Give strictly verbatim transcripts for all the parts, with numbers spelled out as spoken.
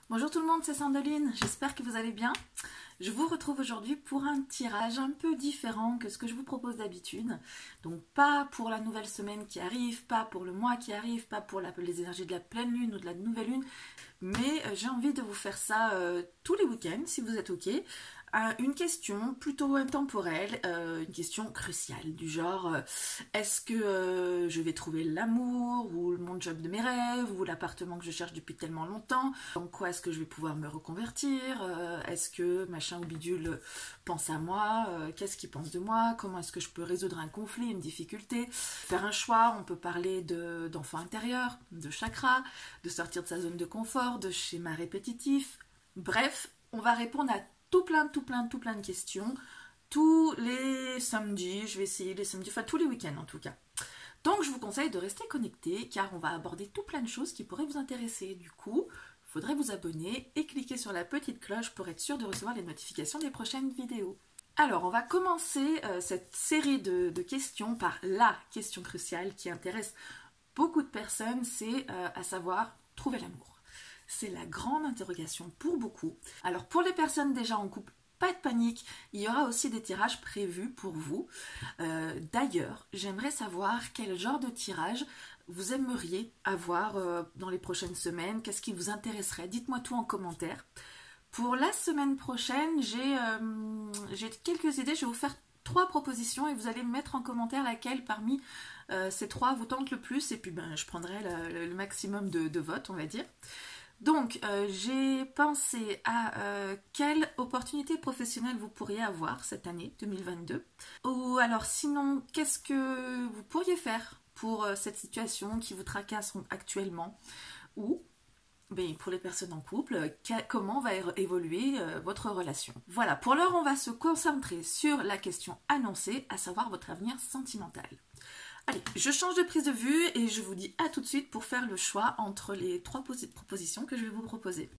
Bonjour tout le monde, c'est Sandoline, j'espère que vous allez bien. Je vous retrouve aujourd'hui pour un tirage un peu différent que ce que je vous propose d'habitude. Donc pas pour la nouvelle semaine qui arrive, pas pour le mois qui arrive, pas pour la, les énergies de la pleine lune ou de la nouvelle lune, mais euh, j'ai envie de vous faire ça euh, tous les week-ends si vous êtes ok. Euh, une question plutôt intemporelle, euh, une question cruciale du genre euh, est-ce que euh, je vais trouver l'amour ou mon job de mes rêves ou l'appartement que je cherche depuis tellement longtemps, en quoi est-ce que je vais pouvoir me reconvertir, euh, est-ce que machin ou bidule pense à moi, euh, qu'est-ce qu'il pense de moi, comment est-ce que je peux résoudre un conflit, une difficulté, faire un choix. On peut parler de, d'enfant intérieur, de chakra, de sortir de sa zone de confort, de schémas répétitifs, bref, on va répondre à tout plein, tout plein, tout plein de questions, tous les samedis, je vais essayer les samedis, enfin tous les week-ends en tout cas. Donc je vous conseille de rester connecté car on va aborder tout plein de choses qui pourraient vous intéresser. Du coup, il faudrait vous abonner et cliquer sur la petite cloche pour être sûr de recevoir les notifications des prochaines vidéos. Alors on va commencer euh, cette série de, de questions par la question cruciale qui intéresse beaucoup de personnes, c'est euh, à savoir trouver l'amour. C'est la grande interrogation pour beaucoup. Alors pour les personnes déjà en couple, pas de panique, il y aura aussi des tirages prévus pour vous. Euh, D'ailleurs, j'aimerais savoir quel genre de tirage vous aimeriez avoir euh, dans les prochaines semaines, qu'est-ce qui vous intéresserait, dites-moi tout en commentaire. Pour la semaine prochaine, j'ai euh, j'ai quelques idées, je vais vous faire trois propositions et vous allez me mettre en commentaire laquelle parmi euh, ces trois vous tente le plus et puis ben, je prendrai le, le maximum de, de votes, on va dire. Donc, euh, j'ai pensé à euh, quelle opportunité professionnelle vous pourriez avoir cette année deux mille vingt-deux. Ou alors, sinon, qu'est-ce que vous pourriez faire pour euh, cette situation qui vous tracasse actuellement. Ou, ben, pour les personnes en couple, comment va évoluer euh, votre relation. Voilà, pour l'heure, on va se concentrer sur la question annoncée, à savoir votre avenir sentimental. Allez, je change de prise de vue et je vous dis à tout de suite pour faire le choix entre les trois propositions que je vais vous proposer.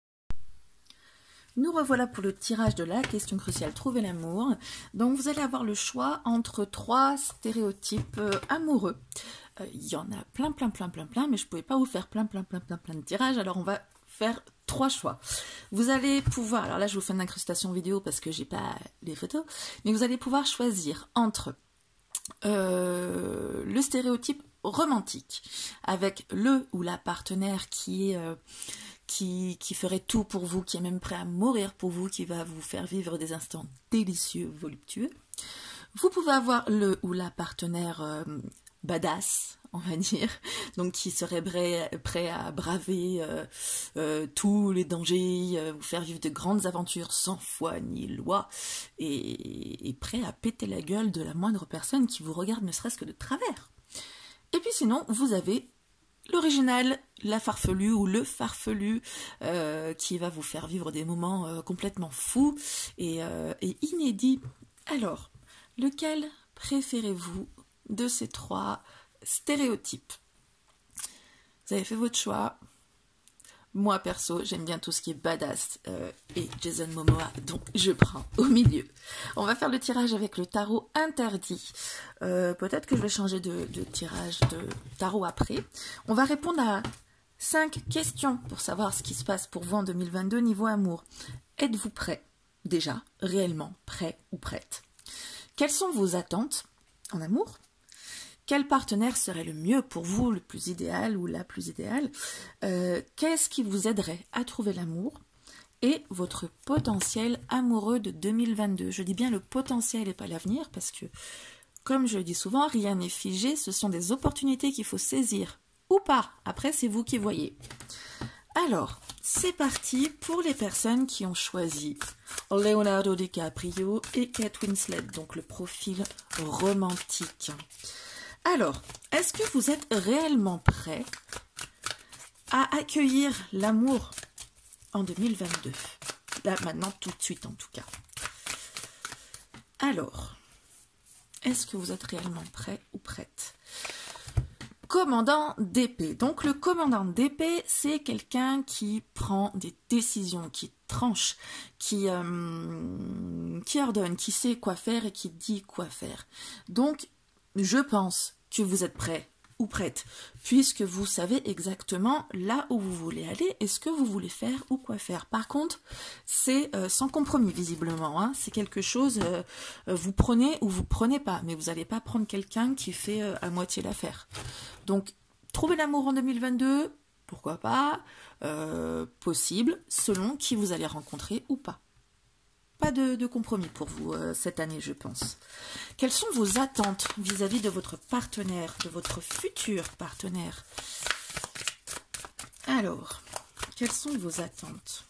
Nous revoilà pour le tirage de la question cruciale, trouver l'amour. Donc vous allez avoir le choix entre trois stéréotypes euh, amoureux. Euh, il y en a plein, plein, plein, plein, plein, mais je ne pouvais pas vous faire plein, plein, plein, plein, plein de tirages, alors on va faire trois choix. Vous allez pouvoir, alors là je vous fais une incrustation vidéo parce que j'ai pas les photos, mais vous allez pouvoir choisir entre Euh, le stéréotype romantique avec le ou la partenaire qui est euh, qui, qui ferait tout pour vous, qui est même prêt à mourir pour vous, qui va vous faire vivre des instants délicieux, voluptueux. Vous pouvez avoir le ou la partenaire euh, badass, on va dire, donc qui serait prêt, prêt à braver euh, euh, tous les dangers, euh, vous faire vivre de grandes aventures sans foi ni loi, et, et prêt à péter la gueule de la moindre personne qui vous regarde ne serait-ce que de travers. Et puis sinon, vous avez l'original, la farfelue ou le farfelu euh, qui va vous faire vivre des moments euh, complètement fous et, euh, et inédits. Alors, lequel préférez-vous de ces trois stéréotypes? Vous avez fait votre choix. Moi perso, j'aime bien tout ce qui est badass euh, et Jason Momoa, donc je prends au milieu. On va faire le tirage avec le tarot interdit. Euh, Peut-être que je vais changer de, de tirage de tarot après. On va répondre à cinq questions pour savoir ce qui se passe pour vous en deux mille vingt-deux niveau amour. Êtes-vous prêt? Déjà, réellement prêt ou prête? Quelles sont vos attentes en amour? Quel partenaire serait le mieux pour vous, le plus idéal ou la plus idéale? euh, Qu'est-ce qui vous aiderait à trouver l'amour? Et votre potentiel amoureux de deux mille vingt-deux. Je dis bien le potentiel et pas l'avenir parce que, comme je le dis souvent, rien n'est figé. Ce sont des opportunités qu'il faut saisir ou pas. Après, c'est vous qui voyez. Alors, c'est parti pour les personnes qui ont choisi Leonardo DiCaprio et Kate Winslet, donc le profil romantique. Alors, est-ce que vous êtes réellement prêt à accueillir l'amour en deux mille vingt-deux? Là, maintenant, tout de suite en tout cas. Alors, est-ce que vous êtes réellement prêt ou prête? Commandant d'épée. Donc le commandant d'épée, c'est quelqu'un qui prend des décisions, qui tranche, qui, euh, qui ordonne, qui sait quoi faire et qui dit quoi faire. Donc, je pense que vous êtes prêt ou prête, puisque vous savez exactement là où vous voulez aller et ce que vous voulez faire ou quoi faire. Par contre, c'est euh, sans compromis visiblement, hein. C'est quelque chose, euh, vous prenez ou vous prenez pas, mais vous n'allez pas prendre quelqu'un qui fait euh, à moitié l'affaire. Donc, trouver l'amour en deux mille vingt-deux, pourquoi pas, euh, possible, selon qui vous allez rencontrer ou pas. Pas de, de compromis pour vous euh, cette année, je pense. Quelles sont vos attentes vis-à-vis de votre partenaire, de votre futur partenaire? Alors, quelles sont vos attentes?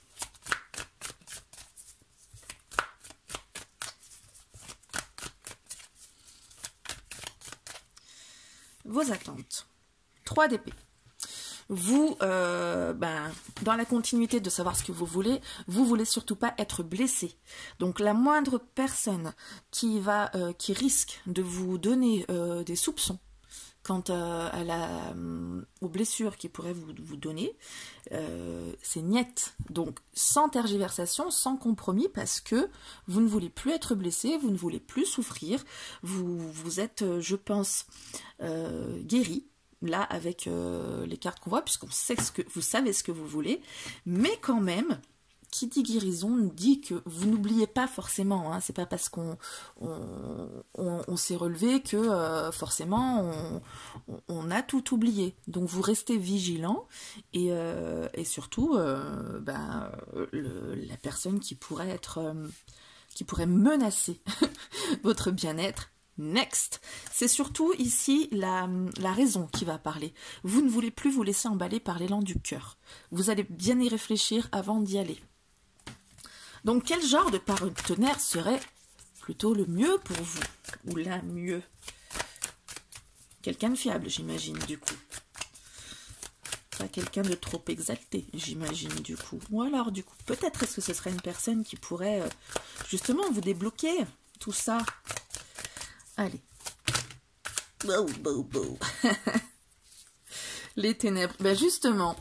Vos attentes. trois d'épée. Vous, euh, ben, dans la continuité de savoir ce que vous voulez, vous voulez surtout pas être blessé. Donc la moindre personne qui va, euh, qui risque de vous donner euh, des soupçons quant à, à la, euh, aux blessures qu'il pourrait vous, vous donner, euh, c'est niet. Donc sans tergiversation, sans compromis, parce que vous ne voulez plus être blessé, vous ne voulez plus souffrir, vous, vous êtes, je pense, euh, guéri. Là, avec euh, les cartes qu'on voit, puisqu'on sait ce que vous savez ce que vous voulez, mais quand même, qui dit guérison dit que vous n'oubliez pas forcément, hein, c'est pas parce qu'on on, on, on s'est relevé que euh, forcément on, on, on a tout oublié. Donc vous restez vigilant et, euh, et surtout euh, ben, le, la personne qui pourrait être, euh, qui pourrait menacer votre bien-être. Next, c'est surtout ici la, la raison qui va parler. Vous ne voulez plus vous laisser emballer par l'élan du cœur. Vous allez bien y réfléchir avant d'y aller. Donc quel genre de partenaire serait plutôt le mieux pour vous? Ou la mieux? Quelqu'un de fiable, j'imagine, du coup. Pas quelqu'un de trop exalté, j'imagine, du coup. Ou alors, du coup, peut-être est-ce que ce serait une personne qui pourrait, euh, justement, vous débloquer tout ça? Allez. Bow, bow, bow. Les ténèbres. Ben justement,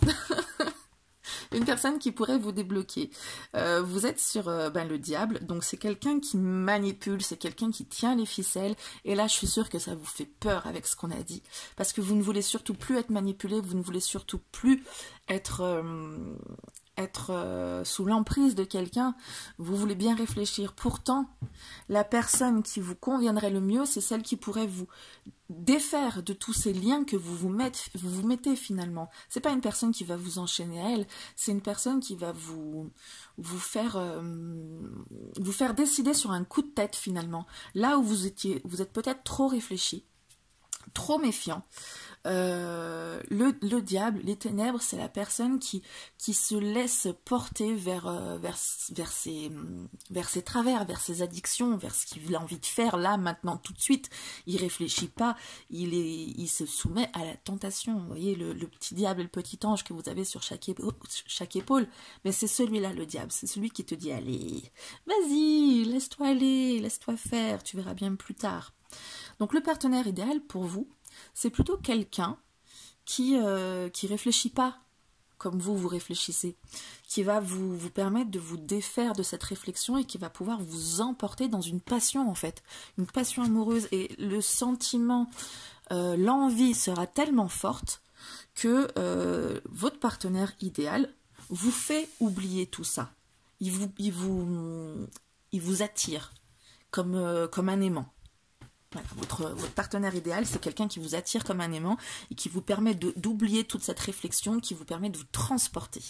une personne qui pourrait vous débloquer. Euh, vous êtes sur euh, ben, le diable, donc c'est quelqu'un qui manipule, c'est quelqu'un qui tient les ficelles. Et là, je suis sûre que ça vous fait peur avec ce qu'on a dit. Parce que vous ne voulez surtout plus être manipulé, vous ne voulez surtout plus être... Euh, être euh, sous l'emprise de quelqu'un, vous voulez bien réfléchir. Pourtant, la personne qui vous conviendrait le mieux, c'est celle qui pourrait vous défaire de tous ces liens que vous vous, mettez, vous vous mettez finalement. C'est pas une personne qui va vous enchaîner à elle, c'est une personne qui va vous, vous, faire, euh, vous faire décider sur un coup de tête finalement. Là où vous, étiez, vous êtes peut-être trop réfléchi, trop méfiant. Euh, le, le diable, les ténèbres, c'est la personne qui, qui se laisse porter vers, euh, vers, vers, ses, vers ses travers, vers ses addictions, vers ce qu'il a envie de faire là, maintenant, tout de suite. Il réfléchit pas, il, est, il se soumet à la tentation. Vous voyez, le, le petit diable et le petit ange que vous avez sur chaque, épaule, chaque épaule, mais c'est celui-là, le diable, c'est celui qui te dit, allez, vas-y, laisse-toi aller, laisse-toi faire, tu verras bien plus tard. Donc le partenaire idéal pour vous, c'est plutôt quelqu'un qui euh, qui réfléchit pas comme vous, vous réfléchissez, qui va vous, vous permettre de vous défaire de cette réflexion et qui va pouvoir vous emporter dans une passion en fait, une passion amoureuse. Et le sentiment, euh, l'envie sera tellement forte que euh, votre partenaire idéal vous fait oublier tout ça. Il vous, il vous, il vous attire comme, euh, comme un aimant. Voilà, votre, votre partenaire idéal, c'est quelqu'un qui vous attire comme un aimant et qui vous permet d'oublier toute cette réflexion, qui vous permet de vous transporter.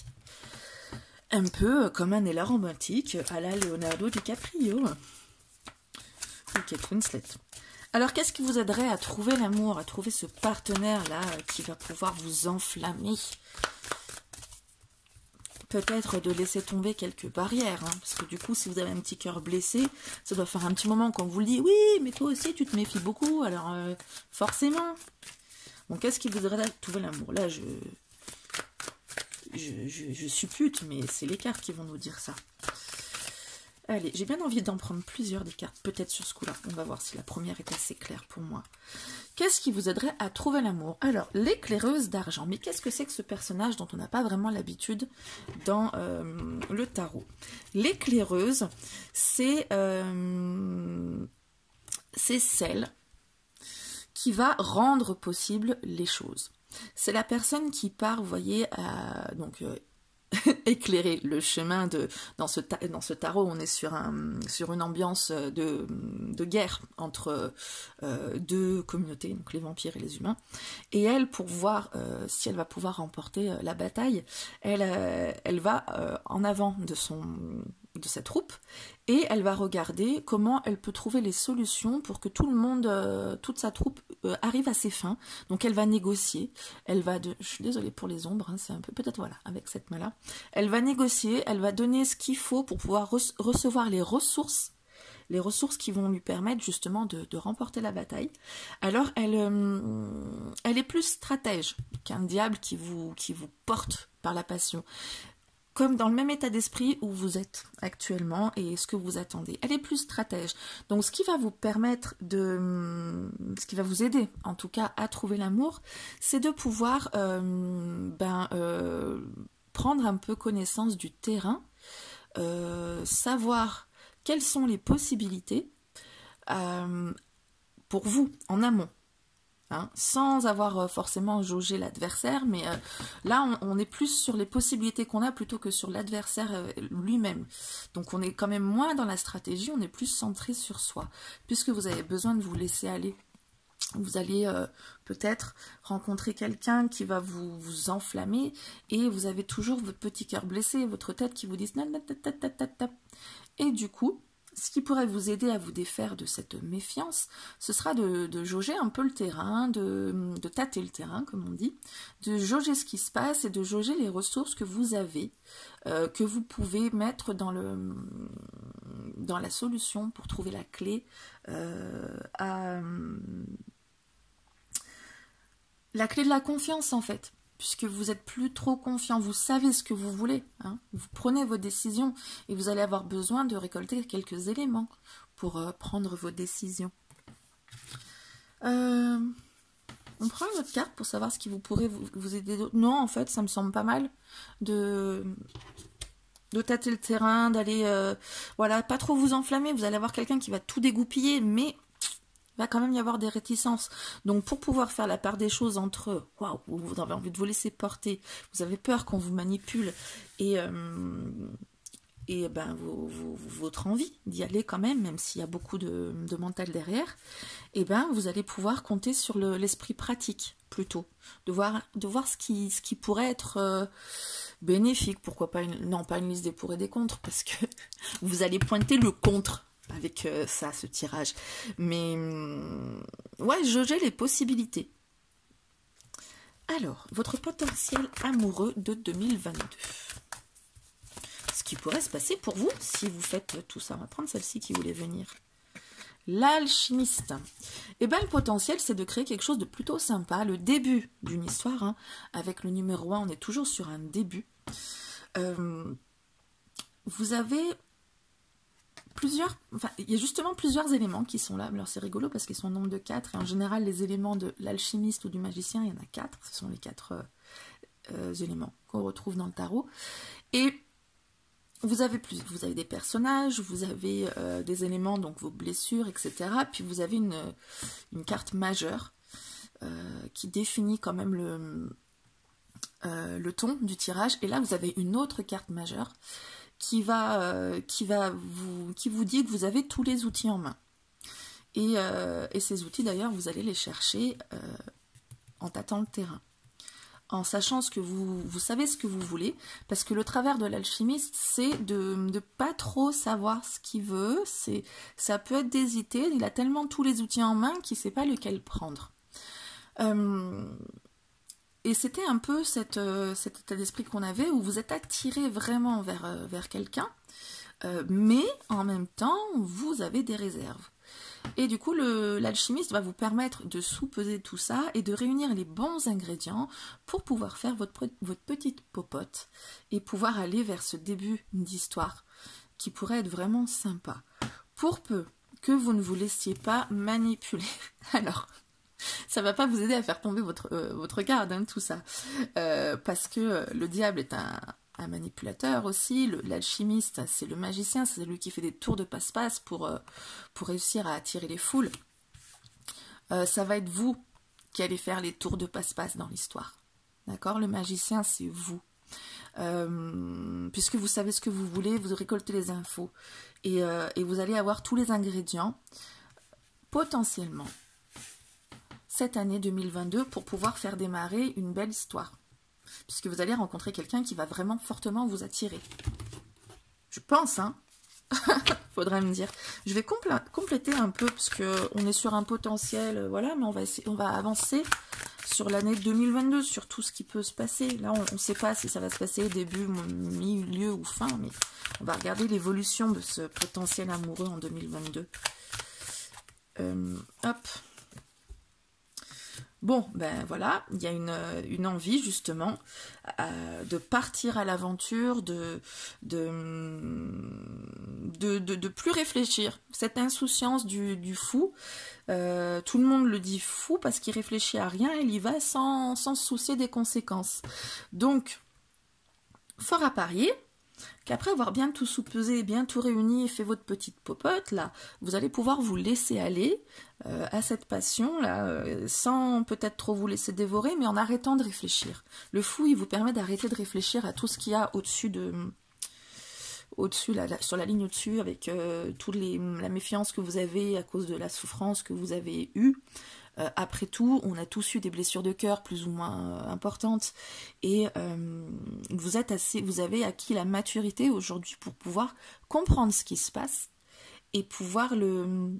Un peu comme un élan romantique à la Leonardo DiCaprio ou Kate Winslet. Alors, qu'est-ce qui vous aiderait à trouver l'amour, à trouver ce partenaire-là qui va pouvoir vous enflammer? Peut-être de laisser tomber quelques barrières, hein, parce que du coup, si vous avez un petit cœur blessé, ça doit faire un petit moment qu'on vous le dit, oui, mais toi aussi, tu te méfies beaucoup, alors euh, forcément. Donc, qu'est-ce qui vous aiderait à trouver l'amour? Là, je, je, je, je suppute, mais c'est les cartes qui vont nous dire ça. Allez, j'ai bien envie d'en prendre plusieurs des cartes, peut-être sur ce coup-là. On va voir si la première est assez claire pour moi. Qu'est-ce qui vous aiderait à trouver l'amour? Alors, l'éclaireuse d'argent. Mais qu'est-ce que c'est que ce personnage dont on n'a pas vraiment l'habitude dans euh, le tarot? L'éclaireuse, c'est euh, c'est celle qui va rendre possible les choses. C'est la personne qui part, vous voyez, à, donc euh, éclairer le chemin de dans ce ta, dans ce tarot. On est sur un sur une ambiance de, de guerre entre euh, deux communautés, donc les vampires et les humains. Et elle, pour voir euh, si elle va pouvoir remporter euh, la bataille, elle euh, elle va euh, en avant de son de sa troupe et elle va regarder comment elle peut trouver les solutions pour que tout le monde, euh, toute sa troupe euh, arrive à ses fins. Donc elle va négocier, elle va, de... je suis désolée pour les ombres, hein, c'est un peu peut-être voilà avec cette main-là, elle va négocier, elle va donner ce qu'il faut pour pouvoir re recevoir les ressources, les ressources qui vont lui permettre justement de, de remporter la bataille. Alors elle, euh, elle est plus stratège qu'un diable qui vous, qui vous porte par la passion. Comme dans le même état d'esprit où vous êtes actuellement et ce que vous attendez. Elle est plus stratège. Donc ce qui va vous permettre de... ce qui va vous aider en tout cas à trouver l'amour, c'est de pouvoir euh, ben, euh, prendre un peu connaissance du terrain, euh, savoir quelles sont les possibilités euh, pour vous en amont. Hein, sans avoir forcément jaugé l'adversaire, mais euh, là on, on est plus sur les possibilités qu'on a plutôt que sur l'adversaire euh, lui-même. Donc on est quand même moins dans la stratégie, on est plus centré sur soi, puisque vous avez besoin de vous laisser aller. Vous allez euh, peut-être rencontrer quelqu'un qui va vous, vous enflammer, et vous avez toujours votre petit cœur blessé, votre tête qui vous dit et du coup, ce qui pourrait vous aider à vous défaire de cette méfiance, ce sera de, de jauger un peu le terrain, de, de tâter le terrain, comme on dit, de jauger ce qui se passe et de jauger les ressources que vous avez, euh, que vous pouvez mettre dans, le, dans la solution pour trouver la clé euh, à... la clé de la confiance, en fait. Puisque vous n'êtes plus trop confiant, vous savez ce que vous voulez, hein, vous prenez vos décisions et vous allez avoir besoin de récolter quelques éléments pour euh, prendre vos décisions. Euh, on prend une autre carte pour savoir ce qui vous pourrait vous, vous aider. Non, en fait, ça me semble pas mal de, de tâter le terrain, d'aller, euh, voilà, pas trop vous enflammer. Vous allez avoir quelqu'un qui va tout dégoupiller, mais va quand même y avoir des réticences. Donc pour pouvoir faire la part des choses entre waouh, vous avez envie de vous laisser porter, vous avez peur qu'on vous manipule et, euh, et ben vos, vos, votre envie d'y aller quand même, même s'il y a beaucoup de, de mental derrière, et ben vous allez pouvoir compter sur le, l'esprit pratique plutôt, de voir, de voir ce qui, ce qui pourrait être euh, bénéfique, pourquoi pas une, non pas une liste des pour et des contre, parce que vous allez pointer le contre avec euh, ça, ce tirage. Mais, euh, ouais, jauger les possibilités. Alors, votre potentiel amoureux de deux mille vingt-deux. Ce qui pourrait se passer pour vous si vous faites tout ça. On va prendre celle-ci qui voulait venir. L'alchimiste. Et bien, le potentiel, c'est de créer quelque chose de plutôt sympa. Le début d'une histoire, hein. Avec le numéro un, on est toujours sur un début. Euh, vous avez... plusieurs, enfin, il y a justement plusieurs éléments qui sont là. Alors c'est rigolo parce qu'ils sont au nombre de quatre. Et en général, les éléments de l'alchimiste ou du magicien, il y en a quatre. Ce sont les quatre euh, euh, éléments qu'on retrouve dans le tarot. Et vous avez plus, vous avez des personnages, vous avez euh, des éléments, donc vos blessures, et cetera. Puis vous avez une, une carte majeure euh, qui définit quand même le, euh, le ton du tirage. Et là, vous avez une autre carte majeure qui va, euh, qui va vous, qui vous dit que vous avez tous les outils en main. Et, euh, et ces outils, d'ailleurs, vous allez les chercher euh, en tâtant le terrain, en sachant ce que vous, vous savez ce que vous voulez, parce que le travers de l'alchimiste, c'est de ne pas trop savoir ce qu'il veut, c'est, ça peut être d'hésiter, il a tellement tous les outils en main qu'il ne sait pas lequel prendre. Euh, Et c'était un peu cette, euh, cet état d'esprit qu'on avait, où vous êtes attiré vraiment vers, euh, vers quelqu'un, euh, mais en même temps, vous avez des réserves. Et du coup, l'alchimiste va vous permettre de sous-peser tout ça et de réunir les bons ingrédients pour pouvoir faire votre, votre petite popote et pouvoir aller vers ce début d'histoire qui pourrait être vraiment sympa. Pour peu que vous ne vous laissiez pas manipuler. Alors... ça ne va pas vous aider à faire tomber votre, euh, votre garde, hein, tout ça. Euh, parce que euh, le diable est un, un manipulateur aussi, l'alchimiste, c'est le magicien, c'est celui qui fait des tours de passe-passe pour, euh, pour réussir à attirer les foules. euh, ça va être vous qui allez faire les tours de passe-passe dans l'histoire. D'accord? Le magicien, c'est vous. Euh, puisque vous savez ce que vous voulez, vous récoltez les infos. Et, euh, et vous allez avoir tous les ingrédients, potentiellement, cette année deux mille vingt-deux, pour pouvoir faire démarrer une belle histoire. Puisque vous allez rencontrer quelqu'un qui va vraiment fortement vous attirer. Je pense, hein. Faudrait me dire. Je vais complé- compléter un peu, parce qu'on est sur un potentiel, euh, voilà, mais on va, essayer, on va avancer sur l'année deux mille vingt-deux, sur tout ce qui peut se passer. Là, on ne sait pas si ça va se passer début, milieu ou fin, mais on va regarder l'évolution de ce potentiel amoureux en deux mille vingt-deux. Euh, hop. Bon, ben voilà, il y a une, une envie justement euh, de partir à l'aventure, de de, de, de, de plus réfléchir. Cette insouciance du, du fou, euh, tout le monde le dit fou parce qu'il réfléchit à rien, il y va sans, sans se soucier des conséquences. Donc, fort à parier qu'après avoir bien tout soupesé, bien tout réuni et fait votre petite popote, là, vous allez pouvoir vous laisser aller euh, à cette passion, là, euh, sans peut-être trop vous laisser dévorer, mais en arrêtant de réfléchir. Le fou, il vous permet d'arrêter de réfléchir à tout ce qu'il y a au-dessus de... au-dessus, là, là, sur la ligne au-dessus, avec euh, toute les, la méfiance que vous avez à cause de la souffrance que vous avez eue. Euh, après tout, on a tous eu des blessures de cœur plus ou moins euh, importantes et euh, vous êtes assez, vous avez acquis la maturité aujourd'hui pour pouvoir comprendre ce qui se passe et pouvoir le,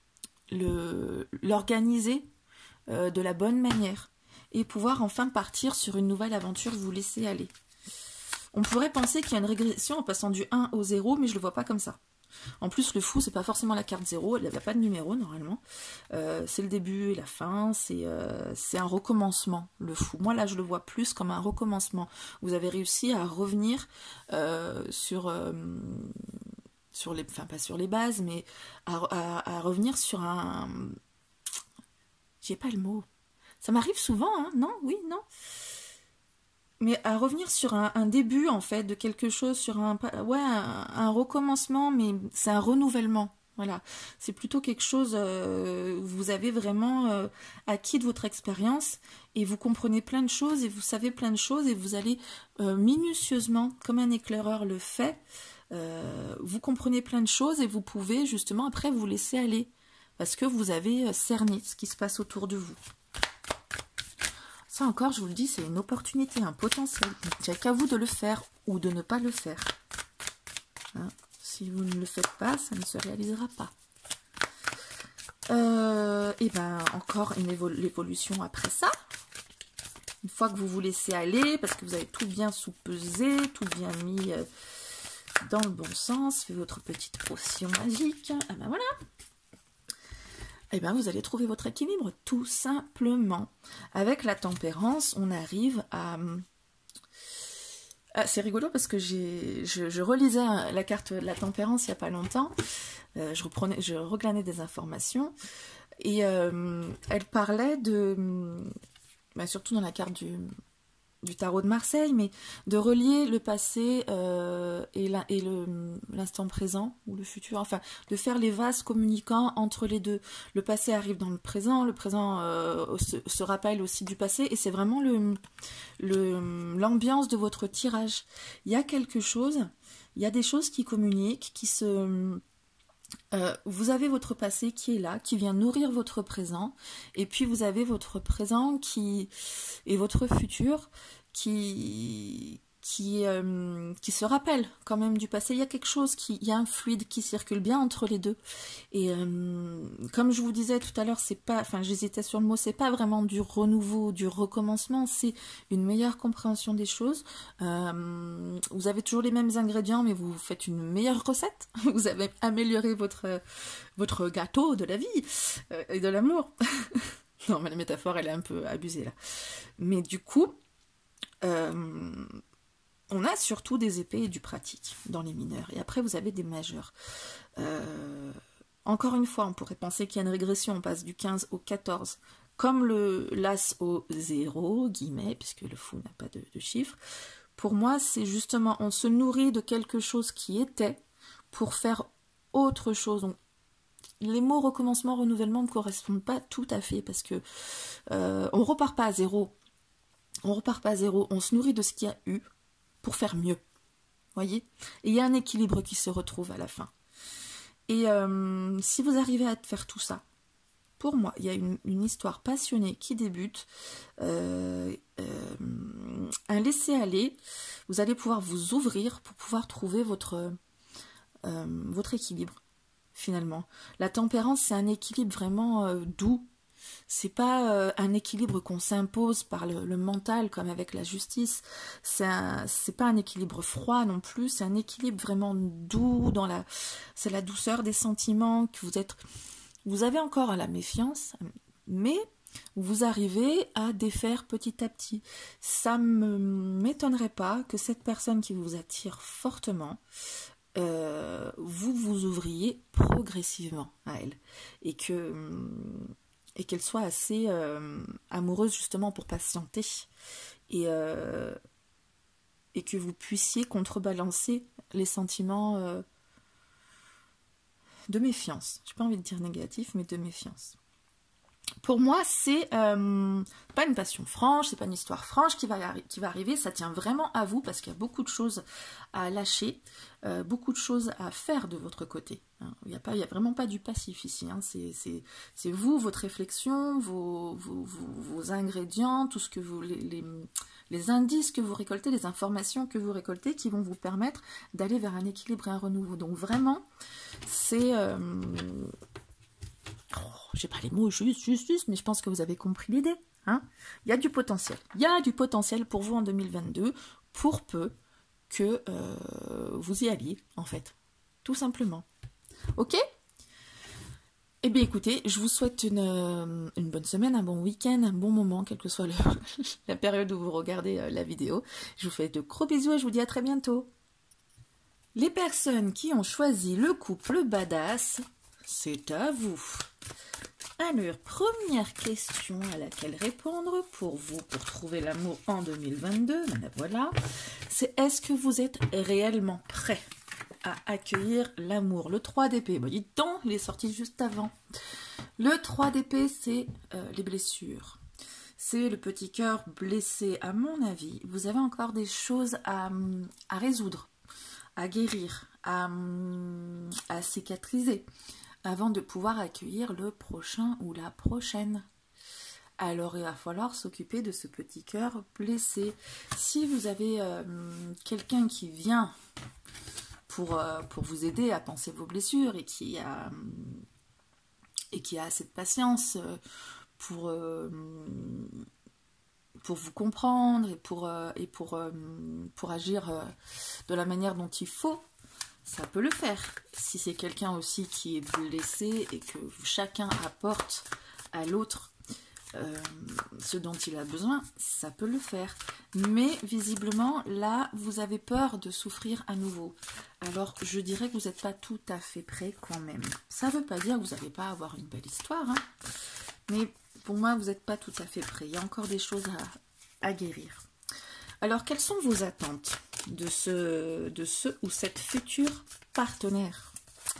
le, l'organiser euh, de la bonne manière et pouvoir enfin partir sur une nouvelle aventure, vous laisser aller. On pourrait penser qu'il y a une régression en passant du un au zéro, mais je le vois pas comme ça. En plus, le fou, c'est pas forcément la carte zéro, elle n'a pas de numéro normalement. Euh, c'est le début et la fin, c'est euh, c'est un recommencement, le fou. Moi, là, je le vois plus comme un recommencement. Vous avez réussi à revenir euh, sur, euh, sur les, enfin pas sur les bases, mais à, à, à revenir sur un... J'ai pas le mot. Ça m'arrive souvent, hein? Non? Oui? Non? Mais à revenir sur un, un début, en fait, de quelque chose, sur un, ouais, un, un recommencement, mais c'est un renouvellement. Voilà. C'est plutôt quelque chose, euh, vous avez vraiment euh, acquis de votre expérience et vous comprenez plein de choses et vous savez plein de choses et vous allez euh, minutieusement, comme un éclaireur le fait, euh, vous comprenez plein de choses et vous pouvez justement après vous laisser aller parce que vous avez cerné ce qui se passe autour de vous. Ça encore, je vous le dis, c'est une opportunité, un potentiel. Il n'y a qu'à vous de le faire ou de ne pas le faire. Hein, si vous ne le faites pas, ça ne se réalisera pas. Euh, et ben encore une évol- l'évolution après ça. Une fois que vous vous laissez aller, parce que vous avez tout bien soupesé, tout bien mis euh, dans le bon sens, fait votre petite potion magique. Ah ben voilà. Eh bien, vous allez trouver votre équilibre, tout simplement. Avec la tempérance, on arrive à... Ah, c'est rigolo parce que j'ai, je, je relisais la carte de la tempérance il n'y a pas longtemps. Euh, je, reprenais, je reglanais des informations. Et euh, elle parlait de... Ben, surtout dans la carte du... du tarot de Marseille, mais de relier le passé euh, et la, et le, l'instant présent ou le futur, enfin de faire les vases communicants entre les deux. Le passé arrive dans le présent, le présent euh, se, se rappelle aussi du passé et c'est vraiment le, le, l'ambiance de votre tirage. Il y a quelque chose, il y a des choses qui communiquent, qui se... Euh, vous avez votre passé qui est là, qui vient nourrir votre présent, et puis vous avez votre présent qui et votre futur qui qui euh, qui se rappelle quand même du passé. Il y a quelque chose qui, il y a un fluide qui circule bien entre les deux. Et euh, comme je vous disais tout à l'heure, c'est pas, enfin j'hésitais sur le mot, c'est pas vraiment du renouveau, du recommencement, c'est une meilleure compréhension des choses. Euh, vous avez toujours les mêmes ingrédients, mais vous faites une meilleure recette. Vous avez amélioré votre votre gâteau de la vie euh, et de l'amour. Non, mais la métaphore, elle est un peu abusée là. Mais du coup, euh, on a surtout des épées et du pratique dans les mineurs. Et après, vous avez des majeurs. Euh, encore une fois, on pourrait penser qu'il y a une régression. On passe du quinze au quatorze. Comme le l'as au zéro, guillemets, puisque le fou n'a pas de, de chiffre. Pour moi, c'est justement, on se nourrit de quelque chose qui était pour faire autre chose. Donc, les mots recommencement, renouvellement ne correspondent pas tout à fait parce que euh, on repart pas à zéro. On repart pas à zéro. On se nourrit de ce qu'il y a eu pour faire mieux. Voyez ? Et il y a un équilibre qui se retrouve à la fin. Et euh, si vous arrivez à faire tout ça, pour moi, il y a une, une histoire passionnée qui débute, euh, euh, un laisser-aller. Vous allez pouvoir vous ouvrir pour pouvoir trouver votre, euh, votre équilibre, finalement. La tempérance, c'est un équilibre vraiment euh, doux. C'est pas euh, un équilibre qu'on s'impose par le, le mental comme avec la justice. C'est un, c'est pas un équilibre froid non plus. C'est un équilibre vraiment doux dans la, c'est la douceur des sentiments que vous êtes. Vous avez encore la méfiance, mais vous arrivez à défaire petit à petit. Ça ne m'étonnerait pas que cette personne qui vous attire fortement, euh, vous vous ouvriez progressivement à elle. Et que et qu'elle soit assez euh, amoureuse justement pour patienter. Et, euh, et que vous puissiez contrebalancer les sentiments... Euh, de méfiance. Je n'ai pas envie de dire négatif, mais de méfiance. Pour moi, c'est euh, pas une passion franche, c'est pas une histoire franche qui va, qui va arriver, ça tient vraiment à vous parce qu'il y a beaucoup de choses à lâcher, euh, beaucoup de choses à faire de votre côté. Hein. Il n'y a, pas, il y a vraiment pas du passif ici, hein. c'est, c'est, c'est vous, votre réflexion, vos, vos, vos, vos ingrédients, tout ce que vous... Les, les, les indices que vous récoltez, les informations que vous récoltez qui vont vous permettre d'aller vers un équilibre et un renouveau. Donc vraiment, c'est... Euh... Oh, j'ai pas les mots juste, juste, juste, mais je pense que vous avez compris l'idée. Hein, il y a du potentiel. Il y a du potentiel pour vous en deux mille vingt-deux, pour peu que euh, vous y alliez, en fait. Tout simplement. Ok ? Eh bien écoutez, je vous souhaite une, euh, une bonne semaine, un bon week-end, un bon moment, quelle que soit le, la période où vous regardez euh, la vidéo. Je vous fais de gros bisous et je vous dis à très bientôt. Les personnes qui ont choisi le couple badass, c'est à vous. Alors, première question à laquelle répondre pour vous, pour trouver l'amour en deux mille vingt-deux, ben voilà, c'est est-ce que vous êtes réellement prêt à accueillir l'amour? Le trois d'épée, bon, dites donc, il est sorti juste avant. Le trois d'épée, c'est euh, les blessures. C'est le petit cœur blessé. À mon avis, vous avez encore des choses à, à résoudre, à guérir, à, à cicatriser, avant de pouvoir accueillir le prochain ou la prochaine. Alors il va falloir s'occuper de ce petit cœur blessé. Si vous avez euh, quelqu'un qui vient pour, euh, pour vous aider à penser vos blessures et qui a, et qui a assez de patience pour, euh, pour vous comprendre et pour, euh, et pour, euh, pour agir euh, de la manière dont il faut, ça peut le faire. Si c'est quelqu'un aussi qui est blessé et que chacun apporte à l'autre euh, ce dont il a besoin, ça peut le faire. Mais visiblement, là, vous avez peur de souffrir à nouveau. Alors, je dirais que vous n'êtes pas tout à fait prêt quand même. Ça ne veut pas dire que vous n'allez pas avoir une belle histoire, hein, mais pour moi, vous n'êtes pas tout à fait prêt. Il y a encore des choses à, à guérir. Alors, quelles sont vos attentes de ce, de ce ou cette future partenaire?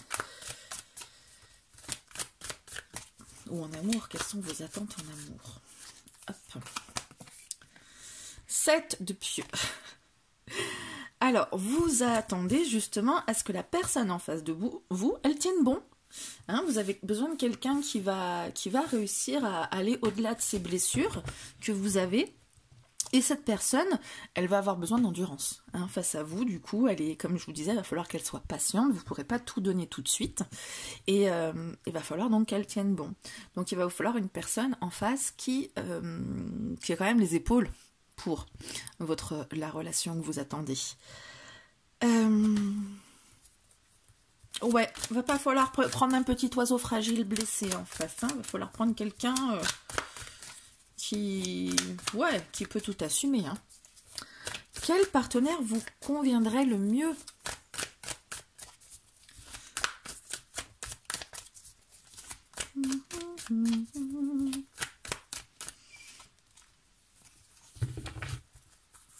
Ou en amour, quelles sont vos attentes en amour? Hop. sept de pieux. Alors, vous attendez justement à ce que la personne en face de vous, vous elle tienne bon. Hein, vous avez besoin de quelqu'un qui va, qui va réussir à aller au-delà de ces blessures que vous avez. Et cette personne, elle va avoir besoin d'endurance hein, face à vous. Du coup, elle est, comme je vous disais, il va falloir qu'elle soit patiente. Vous ne pourrez pas tout donner tout de suite. Et euh, il va falloir donc qu'elle tienne bon. Donc, il va vous falloir une personne en face qui, euh, qui a quand même les épaules pour votre, la relation que vous attendez. Euh... Ouais, il va pas falloir prendre un petit oiseau fragile blessé en face. Hein. Il va falloir prendre quelqu'un... Euh... Qui, ouais, qui peut tout assumer. Hein. Quel partenaire vous conviendrait le mieux?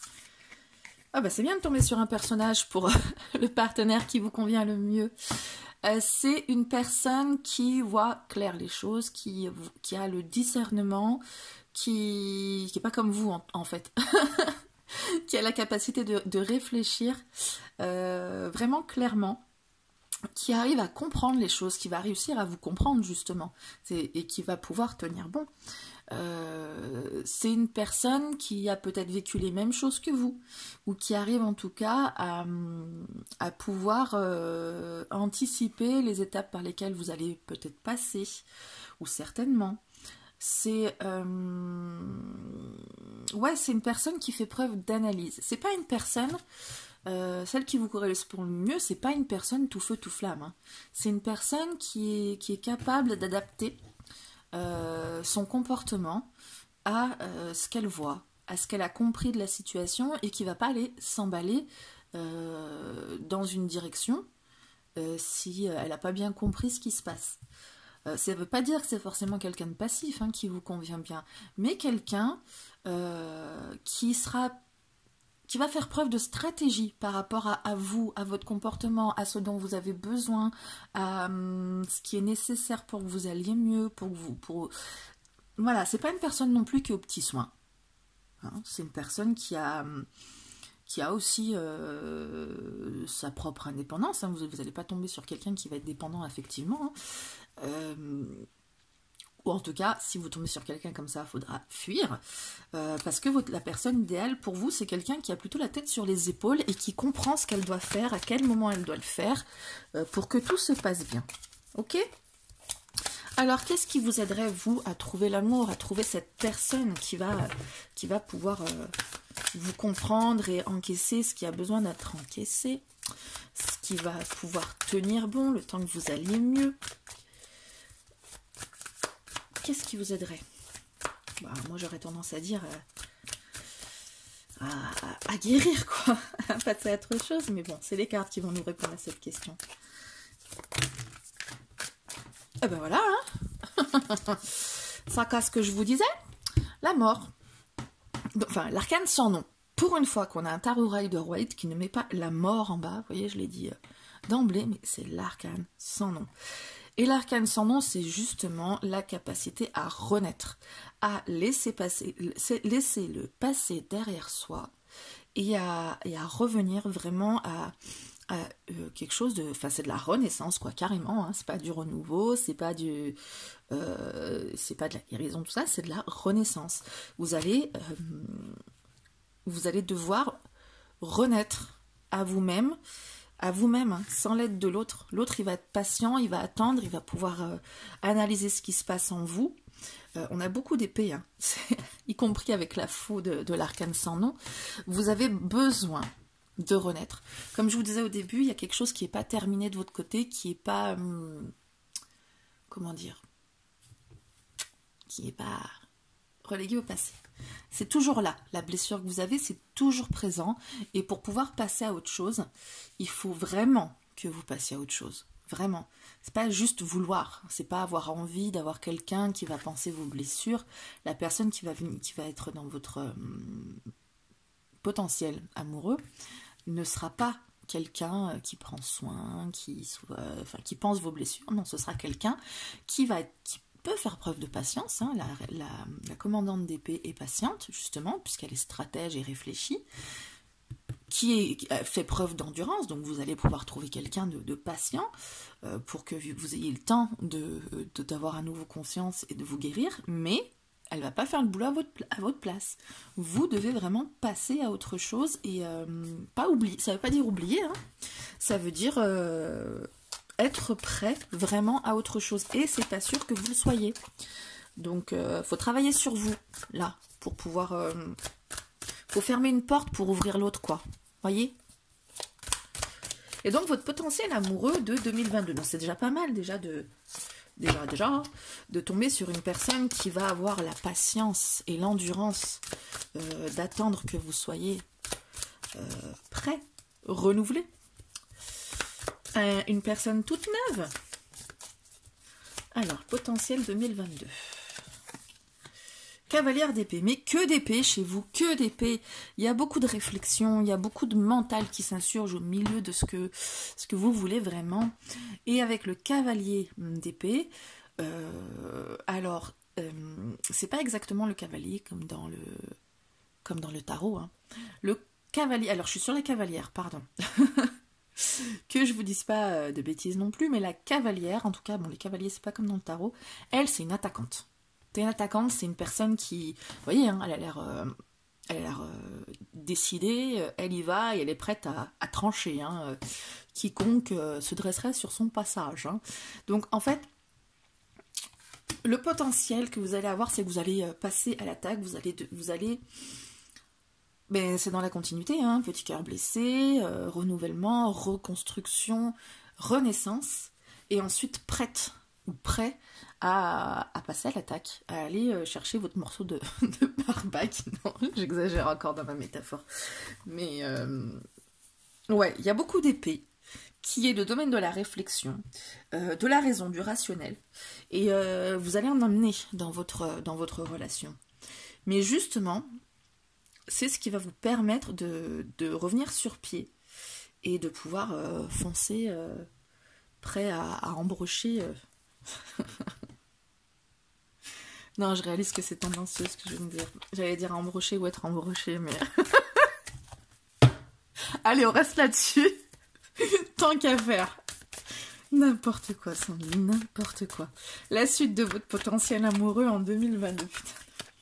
Ah bah c'est bien de tomber sur un personnage pour le partenaire qui vous convient le mieux. Euh, c'est une personne qui voit clair les choses, qui, qui a le discernement, qui qui est pas comme vous en, en fait, qui a la capacité de, de réfléchir euh, vraiment clairement, qui arrive à comprendre les choses, qui va réussir à vous comprendre justement, et qui va pouvoir tenir bon. Euh, c'est une personne qui a peut-être vécu les mêmes choses que vous, ou qui arrive en tout cas à, à pouvoir euh, anticiper les étapes par lesquelles vous allez peut-être passer, ou certainement. C'est euh... ouais, c'est une personne qui fait preuve d'analyse. C'est pas une personne, euh, celle qui vous correspond le mieux, c'est pas une personne tout feu tout flamme. Hein. C'est une personne qui est, qui est capable d'adapter euh, son comportement à euh, ce qu'elle voit, à ce qu'elle a compris de la situation, et qui va pas aller s'emballer euh, dans une direction euh, si elle n'a pas bien compris ce qui se passe. Euh, ça ne veut pas dire que c'est forcément quelqu'un de passif hein, qui vous convient bien, mais quelqu'un euh, qui sera, qui va faire preuve de stratégie par rapport à, à vous, à votre comportement, à ce dont vous avez besoin, à um, ce qui est nécessaire pour que vous alliez mieux, pour que vous, pour voilà, c'est pas une personne non plus qui est aux petits soins. Hein, c'est une personne qui a qui a aussi euh, sa propre indépendance. Hein. Vous n'allez pas tomber sur quelqu'un qui va être dépendant affectivement. Hein. Euh, ou en tout cas, si vous tombez sur quelqu'un comme ça, il faudra fuir. Euh, parce que votre, la personne idéale pour vous, c'est quelqu'un qui a plutôt la tête sur les épaules et qui comprend ce qu'elle doit faire, à quel moment elle doit le faire, euh, pour que tout se passe bien. Ok ? Alors, qu'est-ce qui vous aiderait, vous, à trouver l'amour, à trouver cette personne qui va, qui va pouvoir euh, vous comprendre et encaisser ce qui a besoin d'être encaissé, ce qui va pouvoir tenir bon le temps que vous alliez mieux? Qu'est-ce qui vous aiderait? Bah, moi, j'aurais tendance à dire euh, à, à guérir, quoi. À passer à autre chose, mais bon, c'est les cartes qui vont nous répondre à cette question. Et ben voilà, hein. Ça casse ce que je vous disais. La mort. Enfin, l'arcane sans nom. Pour une fois qu'on a un tarot Rider-Waite qui ne met pas la mort en bas, vous voyez, je l'ai dit d'emblée, mais c'est l'arcane sans nom. Et l'arcane sans nom, c'est justement la capacité à renaître, à laisser, passer, laisser le passé derrière soi et à, et à revenir vraiment à... à euh, quelque chose de, enfin c'est de la renaissance quoi, carrément, hein. C'est pas du renouveau, c'est pas du, euh, c'est pas de la guérison, tout ça, c'est de la renaissance. Vous allez, euh, vous allez devoir renaître à vous-même, à vous-même, hein, sans l'aide de l'autre. L'autre, il va être patient, il va attendre, il va pouvoir euh, analyser ce qui se passe en vous. Euh, on a beaucoup d'épées, hein, y compris avec la faux de, de l'arcane sans nom. Vous avez besoin de renaître. Comme je vous disais au début, il y a quelque chose qui n'est pas terminé de votre côté, qui n'est pas... Hum, comment dire, qui n'est pas relégué au passé. C'est toujours là. La blessure que vous avez, c'est toujours présent. Et pour pouvoir passer à autre chose, il faut vraiment que vous passiez à autre chose. Vraiment. C'est pas juste vouloir. C'est pas avoir envie d'avoir quelqu'un qui va penser vos blessures. La personne qui va, venir, qui va être dans votre hum, potentiel amoureux ne sera pas quelqu'un qui prend soin, qui, soit, enfin, qui pense vos blessures. Non, ce sera quelqu'un qui va être, qui peut faire preuve de patience. Hein. La, la, la commandante d'épée est patiente, justement, puisqu'elle est stratège et réfléchie, qui est, fait preuve d'endurance. Donc vous allez pouvoir trouver quelqu'un de, de patient euh, pour que vous ayez le temps de, de, d'avoir à nouveau conscience et de vous guérir, mais elle ne va pas faire le boulot à votre, à votre place. Vous devez vraiment passer à autre chose et euh, pas oublier. Ça ne veut pas dire oublier, hein. Ça veut dire euh, être prêt vraiment à autre chose. Et c'est pas sûr que vous le soyez. Donc, il euh, faut travailler sur vous, là, pour pouvoir... Euh, faut fermer une porte pour ouvrir l'autre, quoi. Voyez ? Et donc, votre potentiel amoureux de deux mille vingt-deux. Donc, c'est déjà pas mal, déjà, de... Déjà, déjà, de tomber sur une personne qui va avoir la patience et l'endurance euh, d'attendre que vous soyez euh, prêt, renouvelé. Euh, une personne toute neuve. Alors, potentiel deux mille vingt-deux. Cavalière d'épée, mais que d'épée chez vous, que d'épée. Il y a beaucoup de réflexion, il y a beaucoup de mental qui s'insurge au milieu de ce que, ce que vous voulez vraiment. Et avec le cavalier d'épée, euh, alors, euh, c'est pas exactement le cavalier comme dans le, comme dans le tarot. Hein. Le cavalier, alors je suis sur la cavalière, pardon. Que je vous dise pas de bêtises non plus, mais la cavalière, en tout cas, bon, les cavaliers, c'est pas comme dans le tarot, elle, c'est une attaquante. C'est une attaquante, c'est une personne qui, vous voyez, hein, elle a l'air euh, elle a l'air euh, décidée, elle y va et elle est prête à, à trancher. Hein, euh, quiconque euh, se dresserait sur son passage. Hein. Donc, en fait, le potentiel que vous allez avoir, c'est que vous allez passer à l'attaque, vous allez... Vous allez ben, c'est dans la continuité, hein, petit cœur blessé, euh, renouvellement, reconstruction, renaissance, et ensuite prête ou prêt à, à passer à l'attaque, à aller euh, chercher votre morceau de, de barbac. Non, j'exagère encore dans ma métaphore. Mais euh, ouais, il y a beaucoup d'épées, qui est le domaine de la réflexion, euh, de la raison, du rationnel. Et euh, vous allez en emmener dans votre, dans votre relation. Mais justement, c'est ce qui va vous permettre de, de revenir sur pied et de pouvoir euh, foncer euh, prêt à, à embrocher. Euh... non, je réalise que c'est tendancieux ce que je vais me dire. J'allais dire embrocher ou être embroché, mais... Allez, on reste là-dessus. Tant qu'à faire. N'importe quoi, Sandrine, n'importe quoi. La suite de votre potentiel amoureux en deux mille vingt-deux, putain.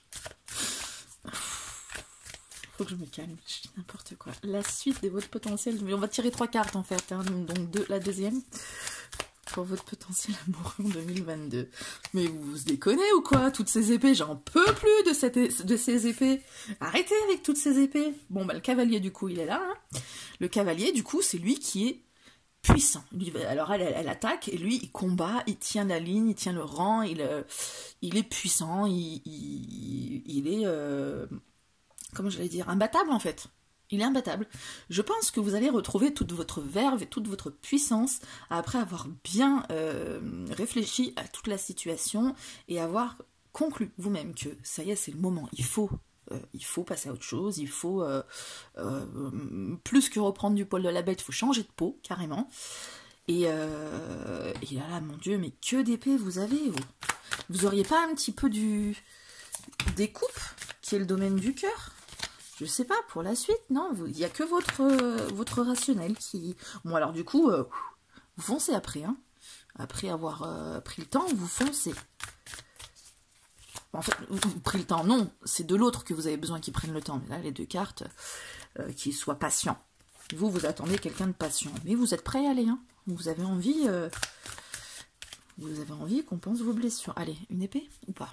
Faut que je me calme, je dis n'importe quoi. La suite de votre potentiel... On va tirer trois cartes en fait, hein, donc deux, la deuxième. Pour votre potentiel amoureux en deux mille vingt-deux. Mais vous vous déconnez ou quoi? Toutes ces épées, j'en peux plus de, cette, de ces épées. Arrêtez avec toutes ces épées. Bon, bah le cavalier du coup, il est là. Hein. Le cavalier du coup, c'est lui qui est puissant. Lui, alors elle, elle, elle attaque et lui, il combat, il tient la ligne, il tient le rang, il, euh, il est puissant, il, il, il est... Euh, comment j'allais dire, imbattable en fait. Il est imbattable. Je pense que vous allez retrouver toute votre verve et toute votre puissance après avoir bien euh, réfléchi à toute la situation et avoir conclu vous-même que ça y est, c'est le moment. Il faut, euh, il faut passer à autre chose. Il faut euh, euh, plus que reprendre du poil de la bête, il faut changer de peau carrément. Et, euh, et là, là, mon Dieu, mais que d'épée vous avez vous. Vous auriez pas un petit peu du des coupes, qui est le domaine du cœur? Je sais pas, pour la suite, non, il n'y a que votre, euh, votre rationnel qui... Bon, alors du coup, euh, vous foncez après, hein. Après avoir euh, pris le temps, vous foncez. En fait, vous, vous pris le temps, non, c'est de l'autre que vous avez besoin qu'il prenne le temps. Mais là, les deux cartes, euh, qu'il soit patient. Vous, vous attendez quelqu'un de patient. Mais vous êtes prêt à aller, hein. Vous avez envie... Euh, vous avez envie qu'on pense vos blessures. Allez, une épée ou pas?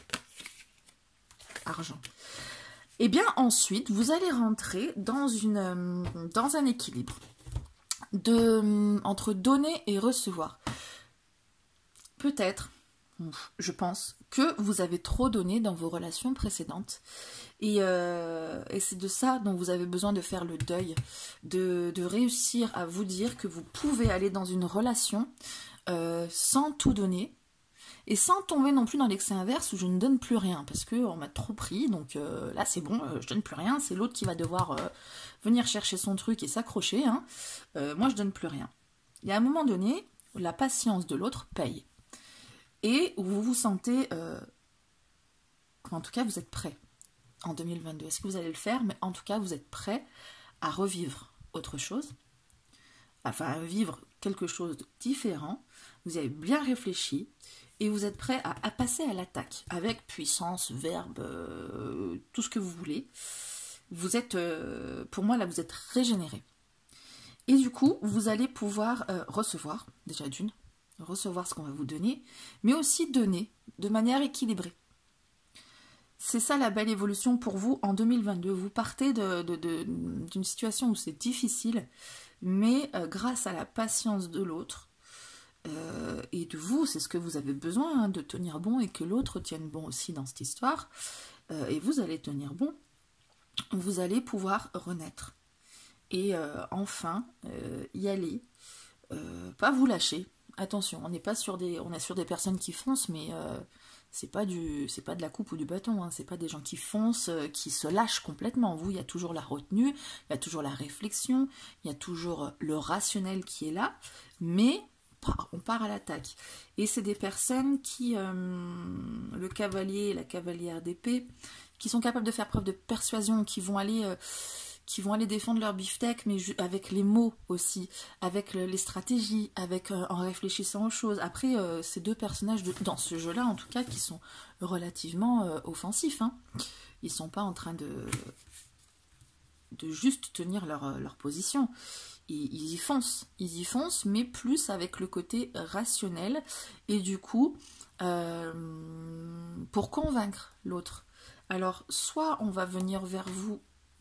Argent. Et bien ensuite, vous allez rentrer dans, une, euh, dans un équilibre de, entre donner et recevoir. Peut-être, je pense, que vous avez trop donné dans vos relations précédentes. Et, euh, et c'est de ça dont vous avez besoin de faire le deuil, de, de réussir à vous dire que vous pouvez aller dans une relation euh, sans tout donner, et sans tomber non plus dans l'excès inverse où je ne donne plus rien, parce qu'on m'a trop pris, donc euh, là c'est bon, euh, je donne plus rien, c'est l'autre qui va devoir euh, venir chercher son truc et s'accrocher, hein. euh, moi je donne plus rien. Il y a un moment donné, la patience de l'autre paye, et où vous vous sentez, euh, en tout cas vous êtes prêt en deux mille vingt-deux, est-ce que vous allez le faire? Mais en tout cas vous êtes prêt à revivre autre chose, enfin à vivre quelque chose de différent, vous avez bien réfléchi, et vous êtes prêt à, à passer à l'attaque, avec puissance, verbe, euh, tout ce que vous voulez. Vous êtes, euh, pour moi là, vous êtes régénéré. Et du coup, vous allez pouvoir euh, recevoir, déjà d'une, recevoir ce qu'on va vous donner, mais aussi donner de manière équilibrée. C'est ça la belle évolution pour vous en deux mille vingt-deux. Vous partez de, de, de, d'une situation où c'est difficile, mais euh, grâce à la patience de l'autre, Euh, et de vous, c'est ce que vous avez besoin, hein, de tenir bon et que l'autre tienne bon aussi dans cette histoire, euh, et vous allez tenir bon, vous allez pouvoir renaître et euh, enfin euh, y aller, euh, pas vous lâcher. Attention, on n'est pas sur des, on est sur des personnes qui foncent, mais euh, c'est pas du, c'est pas de la coupe ou du bâton, hein. C'est pas des gens qui foncent, euh, qui se lâchent complètement. Vous, il y a toujours la retenue, il y a toujours la réflexion, il y a toujours le rationnel qui est là, mais on part à l'attaque. Et c'est des personnes qui, euh, le cavalier et la cavalière d'épée, qui sont capables de faire preuve de persuasion, qui vont aller, euh, qui vont aller défendre leur beefsteak, mais avec les mots aussi, avec le, les stratégies, avec euh, en réfléchissant aux choses. Après, euh, ces deux personnages, de, dans ce jeu-là, en tout cas, qui sont relativement euh, offensifs, hein. Ils sont pas en train de, de juste tenir leur, leur position. Ils, ils y foncent, ils y foncent, mais plus avec le côté rationnel, et du coup, euh, pour convaincre l'autre. Alors, soit on va venir vers vous,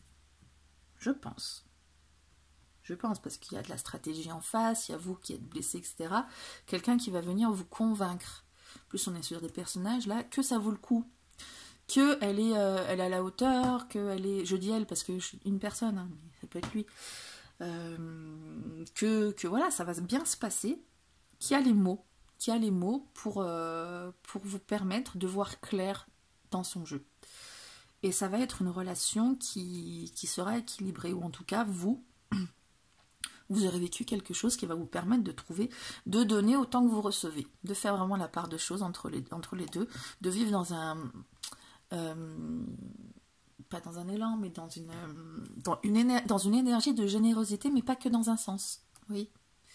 je pense, je pense, parce qu'il y a de la stratégie en face, il y a vous qui êtes blessé, et cetera. Quelqu'un qui va venir vous convaincre, plus on est sur des personnages là, que ça vaut le coup, qu'elle est, euh, elle est à la hauteur, qu'elle est, je dis elle parce que je suis une personne, hein, mais ça peut être lui, euh, que, que voilà, ça va bien se passer, qui a les mots, qui a les mots pour, euh, pour vous permettre de voir clair dans son jeu. Et ça va être une relation qui, qui sera équilibrée, ou en tout cas, vous, vous aurez vécu quelque chose qui va vous permettre de trouver, de donner autant que vous recevez, de faire vraiment la part de choses entre les, entre les deux, de vivre dans un... Euh, pas dans un élan, mais dans une, dans, une, dans une énergie de générosité, mais pas que dans un sens. Oui.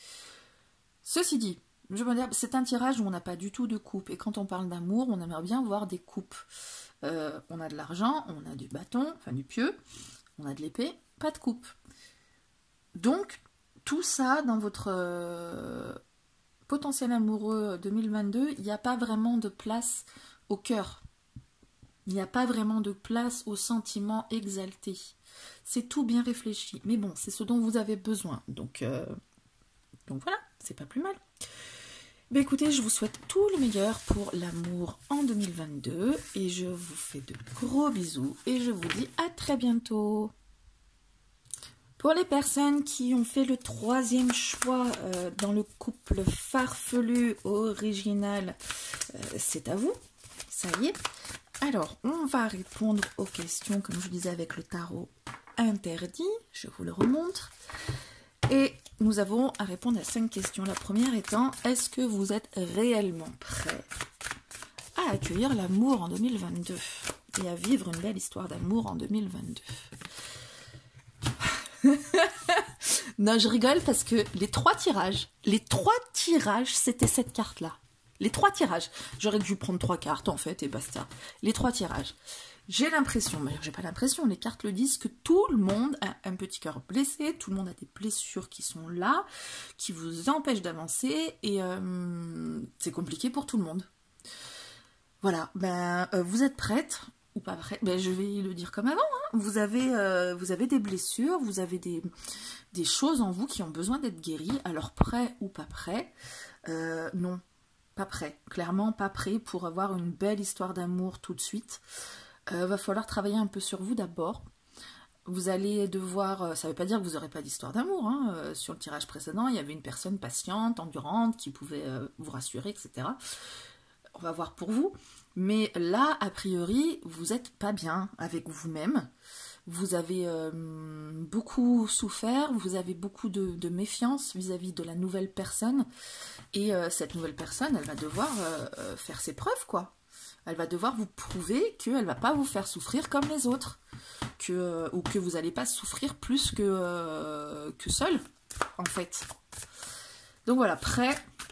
Ceci dit, je veux dire, c'est un tirage où on n'a pas du tout de coupe, et quand on parle d'amour, on aimerait bien voir des coupes. Euh, on a de l'argent, on a du bâton, enfin du pieu, on a de l'épée, pas de coupe. Donc, tout ça, dans votre euh, potentiel amoureux deux mille vingt-deux, il n'y a pas vraiment de place au cœur. Il n'y a pas vraiment de place aux sentiments exaltés. C'est tout bien réfléchi. Mais bon, c'est ce dont vous avez besoin. Donc, euh, donc voilà, c'est pas plus mal. Ben écoutez, je vous souhaite tout le meilleur pour l'amour en deux mille vingt-deux. Et je vous fais de gros bisous. Et je vous dis à très bientôt. Pour les personnes qui ont fait le troisième choix euh, dans le couple farfelu original, euh, c'est à vous. Ça y est. Alors, on va répondre aux questions, comme je vous disais, avec le tarot interdit. Je vous le remontre. Et nous avons à répondre à cinq questions. La première étant, est-ce que vous êtes réellement prêt à accueillir l'amour en deux mille vingt-deux et à vivre une belle histoire d'amour en deux mille vingt-deux? Non, je rigole parce que les trois tirages, les trois tirages, c'était cette carte-là. Les trois tirages. J'aurais dû prendre trois cartes en fait et basta. Les trois tirages. J'ai l'impression, mais j'ai pas l'impression, les cartes le disent, que tout le monde a un petit cœur blessé, tout le monde a des blessures qui sont là, qui vous empêchent d'avancer et euh, c'est compliqué pour tout le monde. Voilà, ben euh, vous êtes prête ou pas prête, ben, je vais le dire comme avant, hein. Vous avez, euh, vous avez des blessures, vous avez des, des choses en vous qui ont besoin d'être guéries, alors prêt ou pas prêt, euh, non. Pas prêt, clairement pas prêt pour avoir une belle histoire d'amour tout de suite. Euh, va falloir travailler un peu sur vous d'abord. Vous allez devoir, ça ne veut pas dire que vous n'aurez pas d'histoire d'amour, hein. Euh, sur le tirage précédent, il y avait une personne patiente, endurante, qui pouvait euh, vous rassurer, et cetera. On va voir pour vous. Mais là, a priori, vous n'êtes pas bien avec vous-même. Vous avez euh, beaucoup souffert, vous avez beaucoup de, de méfiance vis-à-vis de la nouvelle personne. Et euh, cette nouvelle personne, elle va devoir euh, faire ses preuves, quoi. Elle va devoir vous prouver qu'elle ne va pas vous faire souffrir comme les autres. Que, euh, ou que vous n'allez pas souffrir plus que, euh, que seul, en fait. Donc voilà, prêt.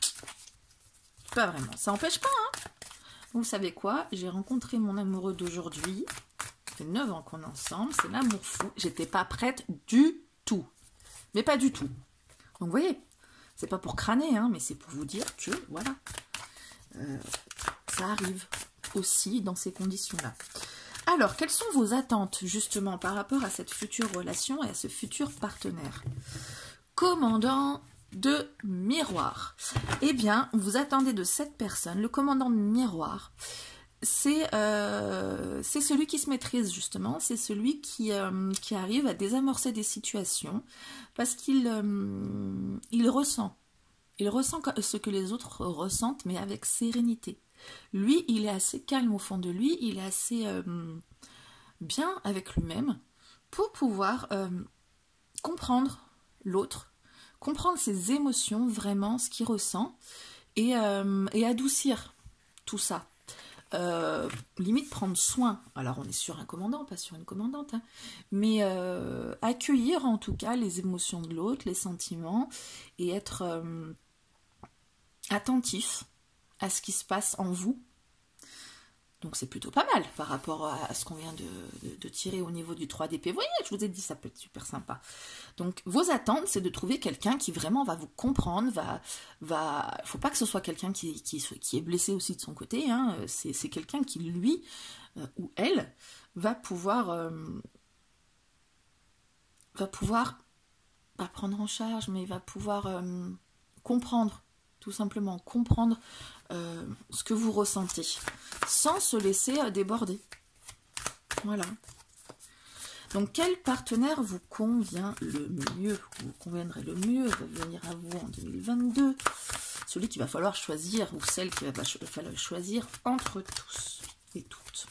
Pas vraiment. Ça n'empêche pas, hein. Vous savez quoi? J'ai rencontré mon amoureux d'aujourd'hui. Ça fait neuf ans qu'on est ensemble. C'est l'amour fou. J'étais pas prête du tout. Mais pas du tout. Donc vous voyez, c'est pas pour crâner, hein, mais c'est pour vous dire que, voilà, euh, ça arrive aussi dans ces conditions-là. Alors, quelles sont vos attentes, justement, par rapport à cette future relation et à ce futur partenaire? Commandant de miroir. Eh bien, vous attendez de cette personne, le commandant de miroir, c'est euh, c'est celui qui se maîtrise, justement, c'est celui qui, euh, qui arrive à désamorcer des situations, parce qu'il euh, il ressent, il ressent ce que les autres ressentent, mais avec sérénité. Lui, il est assez calme au fond de lui, il est assez euh, bien avec lui-même pour pouvoir euh, comprendre l'autre, comprendre ses émotions, vraiment, ce qu'il ressent, et, euh, et adoucir tout ça. Euh, limite prendre soin, alors on est sur un commandant, pas sur une commandante, hein, mais euh, accueillir en tout cas les émotions de l'autre, les sentiments, et être euh, attentif à ce qui se passe en vous. Donc c'est plutôt pas mal par rapport à ce qu'on vient de, de, de tirer au niveau du trois d'épée. Vous voyez, je vous ai dit, ça peut être super sympa. Donc vos attentes, c'est de trouver quelqu'un qui vraiment va vous comprendre, va... va... faut pas que ce soit quelqu'un qui, qui, qui est blessé aussi de son côté, hein. C'est, c'est quelqu'un qui, lui, euh, ou elle, va pouvoir... Euh, va pouvoir, pas prendre en charge, mais va pouvoir euh, comprendre, tout simplement, comprendre euh, ce que vous ressentez, sans se laisser euh, déborder. Voilà. Donc, quel partenaire vous convient le mieux, vous conviendrait le mieux, va venir à vous en deux mille vingt-deux, celui qu'il va falloir choisir, ou celle qu'il va falloir choisir entre tous et toutes.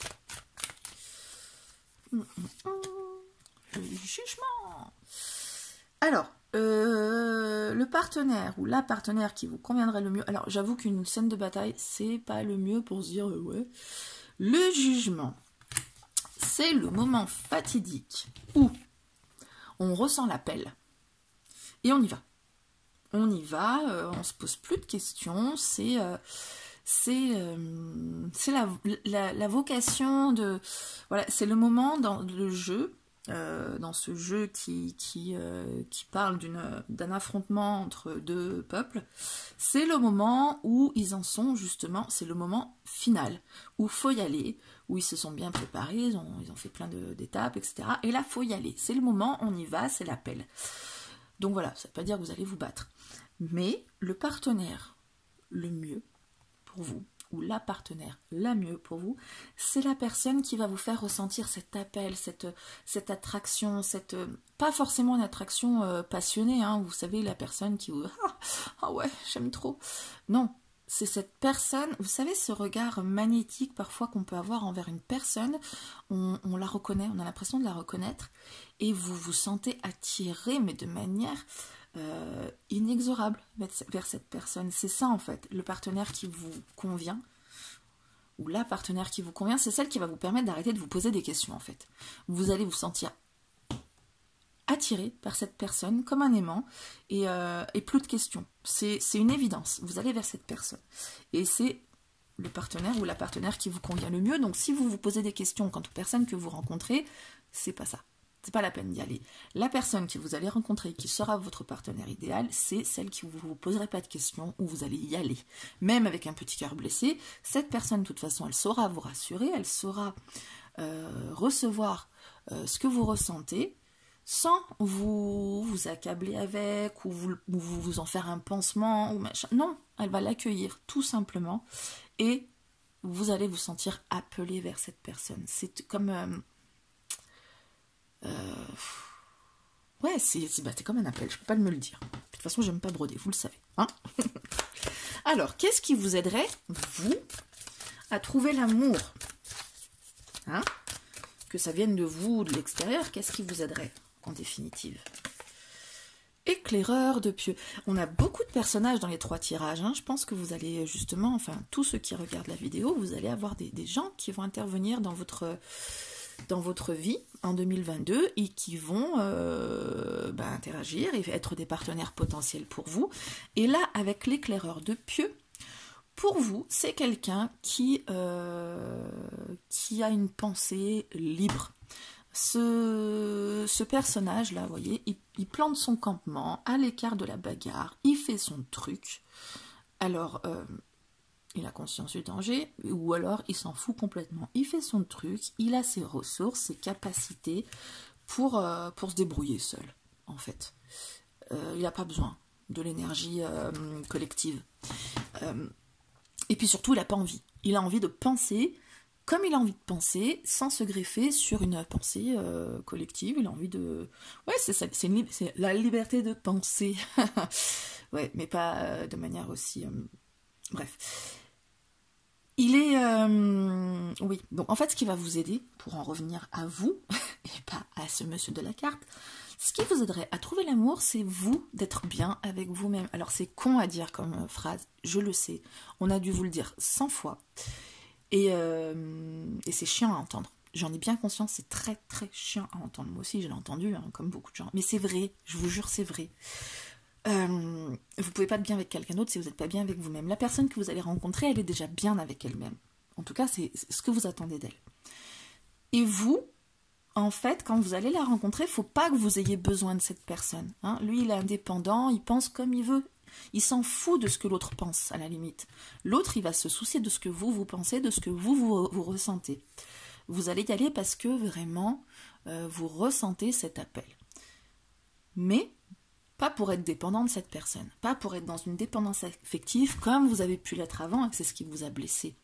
Hum, hum, hum. Le jugement. Alors, euh, le partenaire ou la partenaire qui vous conviendrait le mieux. Alors, j'avoue qu'une scène de bataille, c'est pas le mieux pour se dire euh, ouais. Le jugement, c'est le moment fatidique où on ressent l'appel et on y va. On y va, euh, on se pose plus de questions. C'est euh, c'est euh, c'est la, la, la vocation de voilà, c'est le moment dans le jeu. Euh, dans ce jeu qui, qui, euh, qui parle d'une, d'un affrontement entre deux peuples, c'est le moment où ils en sont justement, c'est le moment final, où il faut y aller, où ils se sont bien préparés, ils ont, ils ont fait plein de, d'étapes, et cetera. Et là, il faut y aller, c'est le moment, on y va, c'est l'appel. Donc voilà, ça ne veut pas dire que vous allez vous battre. Mais le partenaire le mieux pour vous, ou la partenaire la mieux pour vous, c'est la personne qui va vous faire ressentir cet appel, cette, cette attraction, cette pas forcément une attraction euh, passionnée, hein, vous savez, la personne qui vous ah, ah ouais, j'aime trop. Non, c'est cette personne, vous savez, ce regard magnétique parfois qu'on peut avoir envers une personne, on, on la reconnaît, on a l'impression de la reconnaître, et vous vous sentez attiré, mais de manière Euh, inexorable vers cette personne. C'est ça en fait, le partenaire qui vous convient, ou la partenaire qui vous convient, c'est celle qui va vous permettre d'arrêter de vous poser des questions en fait. Vous allez vous sentir attiré par cette personne comme un aimant, et, euh, et plus de questions. C'est, c'est une évidence, vous allez vers cette personne. Et c'est le partenaire ou la partenaire qui vous convient le mieux. Donc si vous vous posez des questions quant aux personnes que vous rencontrez, c'est pas ça. C'est pas la peine d'y aller. La personne que vous allez rencontrer, qui sera votre partenaire idéal, c'est celle qui vous vous poserez pas de questions, où vous allez y aller. Même avec un petit cœur blessé, cette personne, de toute façon, elle saura vous rassurer, elle saura euh, recevoir euh, ce que vous ressentez, sans vous vous accabler avec, ou vous, ou vous en faire un pansement, ou machin. Non, elle va l'accueillir, tout simplement, et vous allez vous sentir appelé vers cette personne. C'est comme... Euh, Euh... Ouais, c'est, c'est, bah, c'est comme un appel, je peux pas me le dire. De toute façon, j'aime pas broder, vous le savez. Hein. Alors, qu'est-ce qui vous aiderait, vous, à trouver l'amour, hein, que ça vienne de vous, de l'extérieur, qu'est-ce qui vous aiderait, en définitive? Éclaireur de pieux. On a beaucoup de personnages dans les trois tirages. Hein. Je pense que vous allez justement, enfin, tous ceux qui regardent la vidéo, vous allez avoir des, des gens qui vont intervenir dans votre... dans votre vie en deux mille vingt-deux et qui vont euh, bah, interagir et être des partenaires potentiels pour vous. Et là, avec l'éclaireur de pieux, pour vous, c'est quelqu'un qui, euh, qui a une pensée libre. Ce, ce personnage-là, vous voyez, il, il plante son campement à l'écart de la bagarre, il fait son truc. Alors... Euh, il a conscience du danger, ou alors il s'en fout complètement. Il fait son truc, il a ses ressources, ses capacités pour, euh, pour se débrouiller seul, en fait. Euh, il n'a pas besoin de l'énergie euh, collective. Euh, et puis surtout, il n'a pas envie. Il a envie de penser comme il a envie de penser, sans se greffer sur une pensée euh, collective. Il a envie de... Ouais, c'est ça, c'est, une, c'est la liberté de penser. Ouais, mais pas euh, de manière aussi... Euh... Bref. Il est... Euh, oui, donc en fait, ce qui va vous aider, pour en revenir à vous, et pas à ce monsieur de la carte, ce qui vous aiderait à trouver l'amour, c'est vous, d'être bien avec vous-même. Alors c'est con à dire comme phrase, je le sais, on a dû vous le dire cent fois, et, euh, et c'est chiant à entendre. J'en ai bien conscience, c'est très très chiant à entendre. Moi aussi, je l'ai entendu, hein, comme beaucoup de gens. Mais c'est vrai, je vous jure, c'est vrai. Euh, vous pouvez pas être bien avec quelqu'un d'autre si vous n'êtes pas bien avec vous-même. La personne que vous allez rencontrer, elle est déjà bien avec elle-même. En tout cas, c'est ce que vous attendez d'elle. Et vous, en fait, quand vous allez la rencontrer, il ne faut pas que vous ayez besoin de cette personne. Hein. Lui, il est indépendant, il pense comme il veut. Il s'en fout de ce que l'autre pense, à la limite. L'autre, il va se soucier de ce que vous, vous pensez, de ce que vous, vous, vous ressentez. Vous allez y aller parce que vraiment, euh, vous ressentez cet appel. Mais pas pour être dépendant de cette personne, pas pour être dans une dépendance affective comme vous avez pu l'être avant et que c'est ce qui vous a blessé.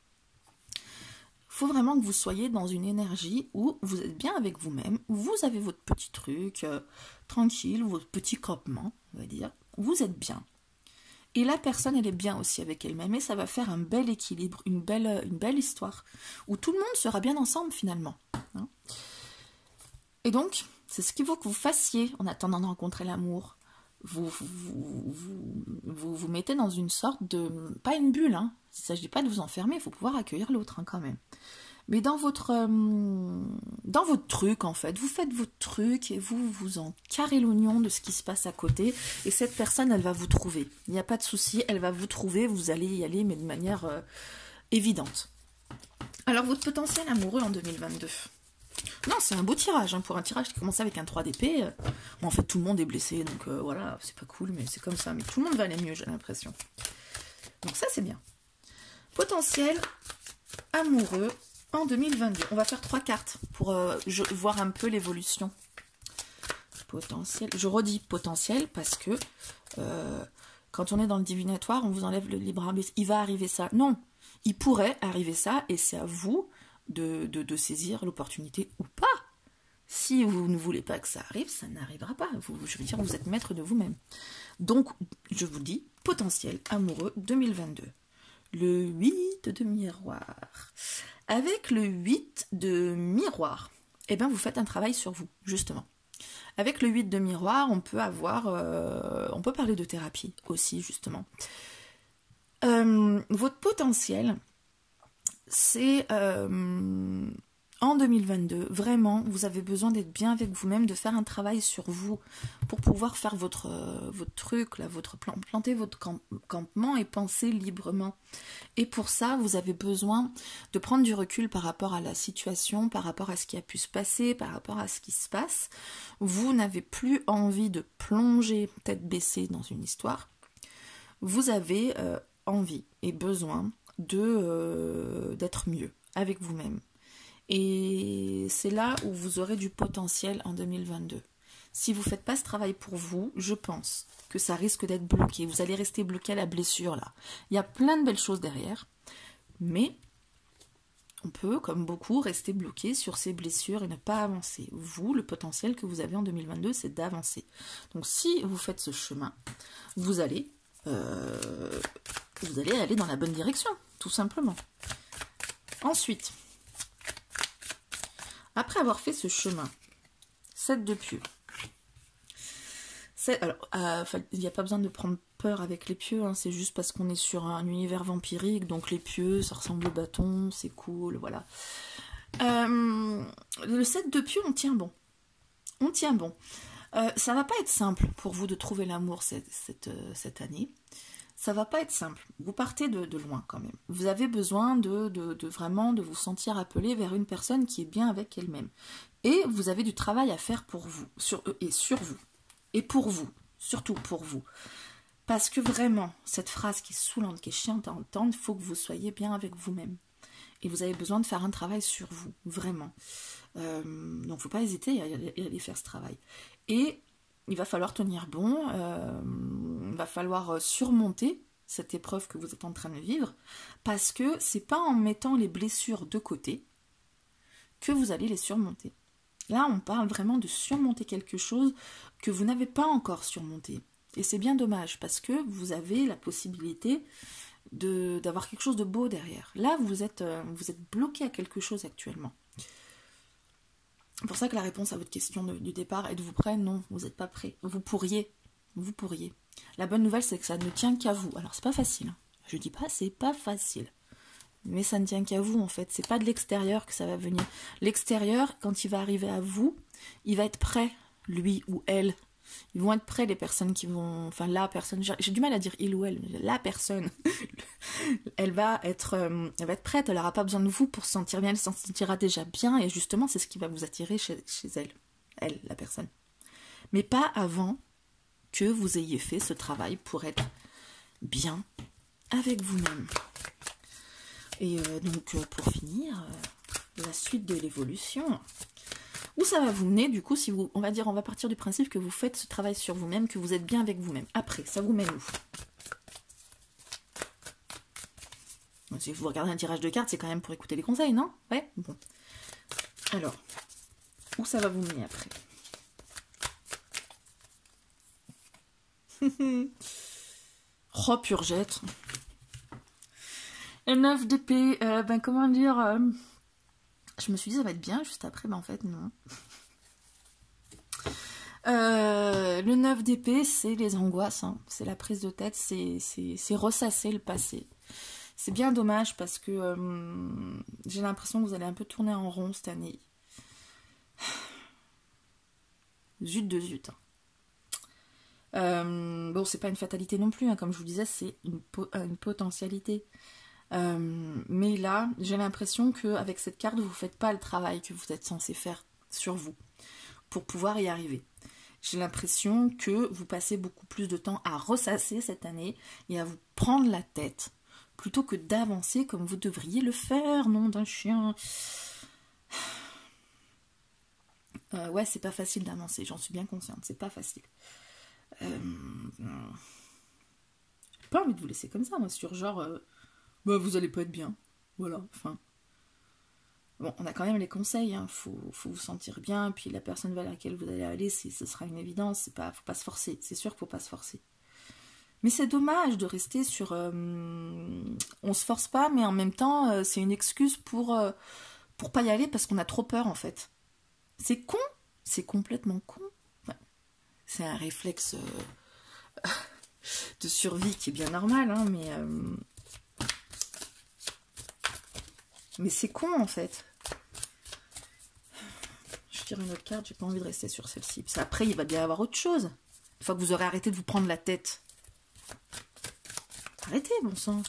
Il faut vraiment que vous soyez dans une énergie où vous êtes bien avec vous-même, vous avez votre petit truc euh, tranquille, votre petit campement, on va dire, vous êtes bien. Et la personne, elle est bien aussi avec elle-même et ça va faire un bel équilibre, une belle, une belle histoire où tout le monde sera bien ensemble finalement. Hein. Et donc, c'est ce qu'il faut que vous fassiez en attendant de rencontrer l'amour. Vous vous, vous, vous, vous vous mettez dans une sorte de... Pas une bulle, hein. Il ne s'agit pas de vous enfermer, il faut pouvoir accueillir l'autre hein, quand même. Mais dans votre, euh, dans votre truc, en fait, vous faites votre truc et vous vous en carrez l'oignon de ce qui se passe à côté. Et cette personne, elle va vous trouver. Il n'y a pas de souci, elle va vous trouver, vous allez y aller, mais de manière euh, évidente. Alors, votre potentiel amoureux en deux mille vingt-deux. Non, c'est un beau tirage, hein, pour un tirage qui commence avec un trois d'épée. Euh, bon, en fait, tout le monde est blessé, donc euh, voilà, c'est pas cool, mais c'est comme ça. Mais tout le monde va aller mieux, j'ai l'impression. Donc ça, c'est bien. Potentiel amoureux en deux mille vingt-deux. On va faire trois cartes pour euh, je, voir un peu l'évolution. Potentiel. Je redis potentiel parce que euh, quand on est dans le divinatoire, on vous enlève le libre arbitre. Il va arriver ça. Non, il pourrait arriver ça et c'est à vous de, de, de saisir l'opportunité ou pas. Si vous ne voulez pas que ça arrive, ça n'arrivera pas. Vous, je veux dire, vous êtes maître de vous-même. Donc, je vous dis, potentiel amoureux deux mille vingt-deux. Le huit de miroir. Avec le huit de miroir, eh bien, vous faites un travail sur vous, justement. Avec le huit de miroir, on peut avoir... Euh, on peut parler de thérapie aussi, justement. Euh, votre potentiel, c'est... Euh, en deux mille vingt-deux, vraiment, vous avez besoin d'être bien avec vous-même, de faire un travail sur vous pour pouvoir faire votre, euh, votre truc, là, votre plan, planter votre camp, campement et penser librement. Et pour ça, vous avez besoin de prendre du recul par rapport à la situation, par rapport à ce qui a pu se passer, par rapport à ce qui se passe. Vous n'avez plus envie de plonger tête baissée dans une histoire. Vous avez euh, envie et besoin de, euh, d'être mieux avec vous-même. Et c'est là où vous aurez du potentiel en deux mille vingt-deux. Si vous ne faites pas ce travail pour vous, je pense que ça risque d'être bloqué. Vous allez rester bloqué à la blessure là. Il y a plein de belles choses derrière, mais on peut, comme beaucoup, rester bloqué sur ces blessures et ne pas avancer. Vous, le potentiel que vous avez en deux mille vingt-deux, c'est d'avancer. Donc si vous faites ce chemin, vous allez, euh, vous allez aller dans la bonne direction, tout simplement. Ensuite... Après avoir fait ce chemin, sept de pieux. Alors, euh, il n'y a pas besoin de prendre peur avec les pieux, hein, c'est juste parce qu'on est sur un univers vampirique, donc les pieux, ça ressemble au bâton, c'est cool, voilà. Euh, le sept de pieux, on tient bon. On tient bon. Euh, ça va pas être simple pour vous de trouver l'amour cette, cette, cette année. Ça va pas être simple. Vous partez de, de loin quand même. Vous avez besoin de, de, de vraiment de vous sentir appelé vers une personne qui est bien avec elle-même. Et vous avez du travail à faire pour vous, sur eux et sur vous. Et pour vous, surtout pour vous. Parce que vraiment, cette phrase qui est saoulante, qui est chiante à entendre, il faut que vous soyez bien avec vous-même. Et vous avez besoin de faire un travail sur vous, vraiment. Euh, donc, il ne faut pas hésiter à aller faire ce travail. Et il va falloir tenir bon, euh, il va falloir surmonter cette épreuve que vous êtes en train de vivre, parce que c'est pas en mettant les blessures de côté que vous allez les surmonter. Là, on parle vraiment de surmonter quelque chose que vous n'avez pas encore surmonté. Et c'est bien dommage, parce que vous avez la possibilité de d'avoir quelque chose de beau derrière. Là, vous êtes, euh, vous êtes bloqué à quelque chose actuellement. C'est pour ça que la réponse à votre question de, du départ, êtes-vous prêt? Non, vous n'êtes pas prêt. Vous pourriez, vous pourriez. La bonne nouvelle, c'est que ça ne tient qu'à vous. Alors, c'est pas facile. Hein. Je dis pas, c'est pas facile. Mais ça ne tient qu'à vous, en fait. C'est pas de l'extérieur que ça va venir. L'extérieur, quand il va arriver à vous, il va être prêt, lui ou elle. Ils vont être prêts, les personnes qui vont... Enfin, la personne... J'ai du mal à dire il ou elle. La personne, elle va être, euh, elle va être prête. Elle n'aura pas besoin de vous pour se sentir bien. Elle se sentira déjà bien. Et justement, c'est ce qui va vous attirer chez, chez elle. Elle, la personne. Mais pas avant que vous ayez fait ce travail pour être bien avec vous-même. Et euh, donc, euh, pour finir, euh, la suite de l'évolution... Où ça va vous mener, du coup, si vous, on va dire, on va partir du principe que vous faites ce travail sur vous-même, que vous êtes bien avec vous-même. Après, ça vous mène où? Si vous regardez un tirage de cartes, c'est quand même pour écouter les conseils, non? Ouais, bon. Alors, où ça va vous mener après? Oh, purgette. Le neuf d'épée, euh, ben comment dire... Euh... Je me suis dit, ça va être bien, juste après, mais en fait, non. Euh, le neuf d'épée, c'est les angoisses, hein. C'est la prise de tête, c'est ressasser le passé. C'est bien dommage parce que euh, j'ai l'impression que vous allez un peu tourner en rond cette année. Zut de zut. Hein. Euh, bon, c'est pas une fatalité non plus, hein. Comme je vous disais, c'est une, po une potentialité. Euh, mais là, j'ai l'impression qu'avec cette carte, vous ne faites pas le travail que vous êtes censé faire sur vous pour pouvoir y arriver. J'ai l'impression que vous passez beaucoup plus de temps à ressasser cette année et à vous prendre la tête plutôt que d'avancer comme vous devriez le faire, nom d'un chien. Euh, ouais, c'est pas facile d'avancer, j'en suis bien consciente, c'est pas facile. Euh... J'ai pas envie de vous laisser comme ça, moi, sur genre... Euh... Bah, vous allez pas être bien. Voilà, enfin. Bon, on a quand même les conseils, hein. Faut, faut vous sentir bien, puis la personne vers laquelle vous allez aller, ce sera une évidence, c'est pas, faut pas se forcer, c'est sûr qu'il faut pas se forcer. Mais c'est dommage de rester sur... Euh, on se force pas, mais en même temps, euh, c'est une excuse pour, euh, pour pas y aller parce qu'on a trop peur, en fait. C'est con, c'est complètement con. Enfin, c'est un réflexe euh, de survie qui est bien normal, hein, mais... Euh, Mais c'est con, en fait. Je tire une autre carte, j'ai pas envie de rester sur celle-ci. Après, il va bien y avoir autre chose. Une fois que vous aurez arrêté de vous prendre la tête. Arrêtez, bon sang.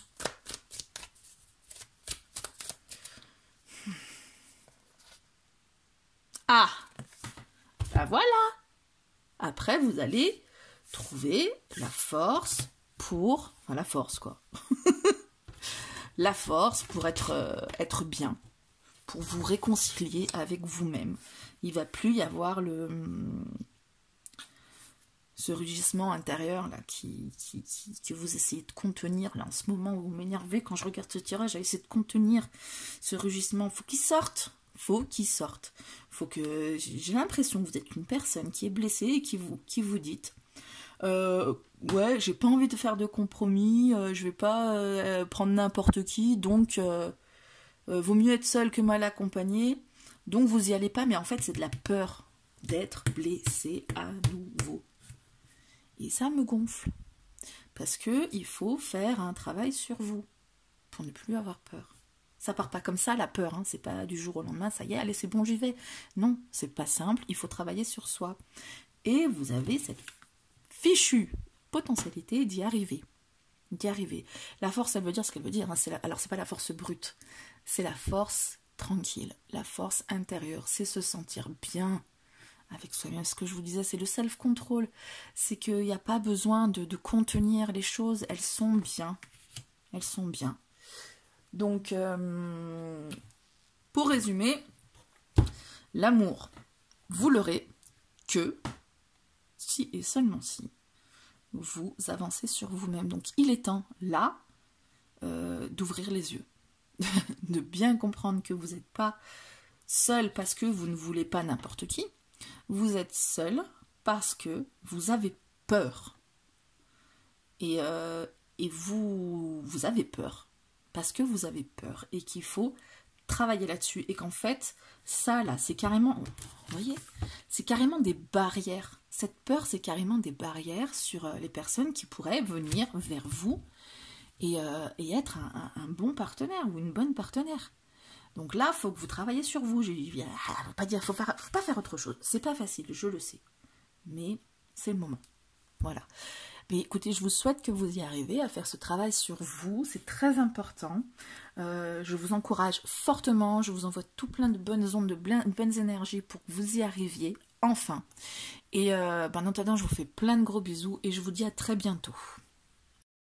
Ah, ben voilà. Après, vous allez trouver la force pour... Enfin, la force, quoi. La force pour être, euh, être bien, pour vous réconcilier avec vous-même. Il ne va plus y avoir le, ce rugissement intérieur là, qui, qui, qui, que vous essayez de contenir. Là, en ce moment, vous m'énervez quand je regarde ce tirage, j'essaie de contenir ce rugissement. Il faut qu'il sorte. Faut qu'il sorte. Faut que... J'ai l'impression que vous êtes une personne qui est blessée et qui vous, qui vous dites... Euh, ouais, j'ai pas envie de faire de compromis, euh, je vais pas euh, prendre n'importe qui, donc euh, euh, vaut mieux être seul que mal accompagné, donc vous y allez pas, mais en fait c'est de la peur d'être blessé à nouveau. Et ça me gonfle, parce que il faut faire un travail sur vous, pour ne plus avoir peur. Ça part pas comme ça la peur, hein, c'est pas du jour au lendemain, ça y est, allez c'est bon j'y vais. Non, c'est pas simple, il faut travailler sur soi. Et vous avez cette fichue potentialité d'y arriver. D'y arriver. La force, elle veut dire ce qu'elle veut dire. Hein, la... Alors, c'est pas la force brute. C'est la force tranquille. La force intérieure. C'est se sentir bien avec soi-même. Ce que je vous disais, c'est le self-control. C'est qu'il n'y a pas besoin de, de contenir les choses. Elles sont bien. Elles sont bien. Donc, euh, pour résumer, l'amour, vous l'aurez que si et seulement si vous avancez sur vous-même. Donc il est temps, là, euh, d'ouvrir les yeux, de bien comprendre que vous n'êtes pas seul parce que vous ne voulez pas n'importe qui, vous êtes seul parce que vous avez peur. Et, euh, et vous, vous avez peur, parce que vous avez peur, et qu'il faut travailler là-dessus, et qu'en fait, ça là, c'est carrément, vous voyez, c'est carrément des barrières. Cette peur, c'est carrément des barrières sur les personnes qui pourraient venir vers vous et, euh, et être un, un, un bon partenaire ou une bonne partenaire. Donc là, il faut que vous travaillez sur vous. Je ne faut pas dire, faut faire, faut pas faire autre chose. C'est pas facile, je le sais, mais c'est le moment. Voilà. Mais écoutez, je vous souhaite que vous y arrivez à faire ce travail sur vous, c'est très important. Euh, je vous encourage fortement, je vous envoie tout plein de bonnes ondes, de bonnes énergies pour que vous y arriviez, enfin. Et euh, ben, en attendant, je vous fais plein de gros bisous et je vous dis à très bientôt.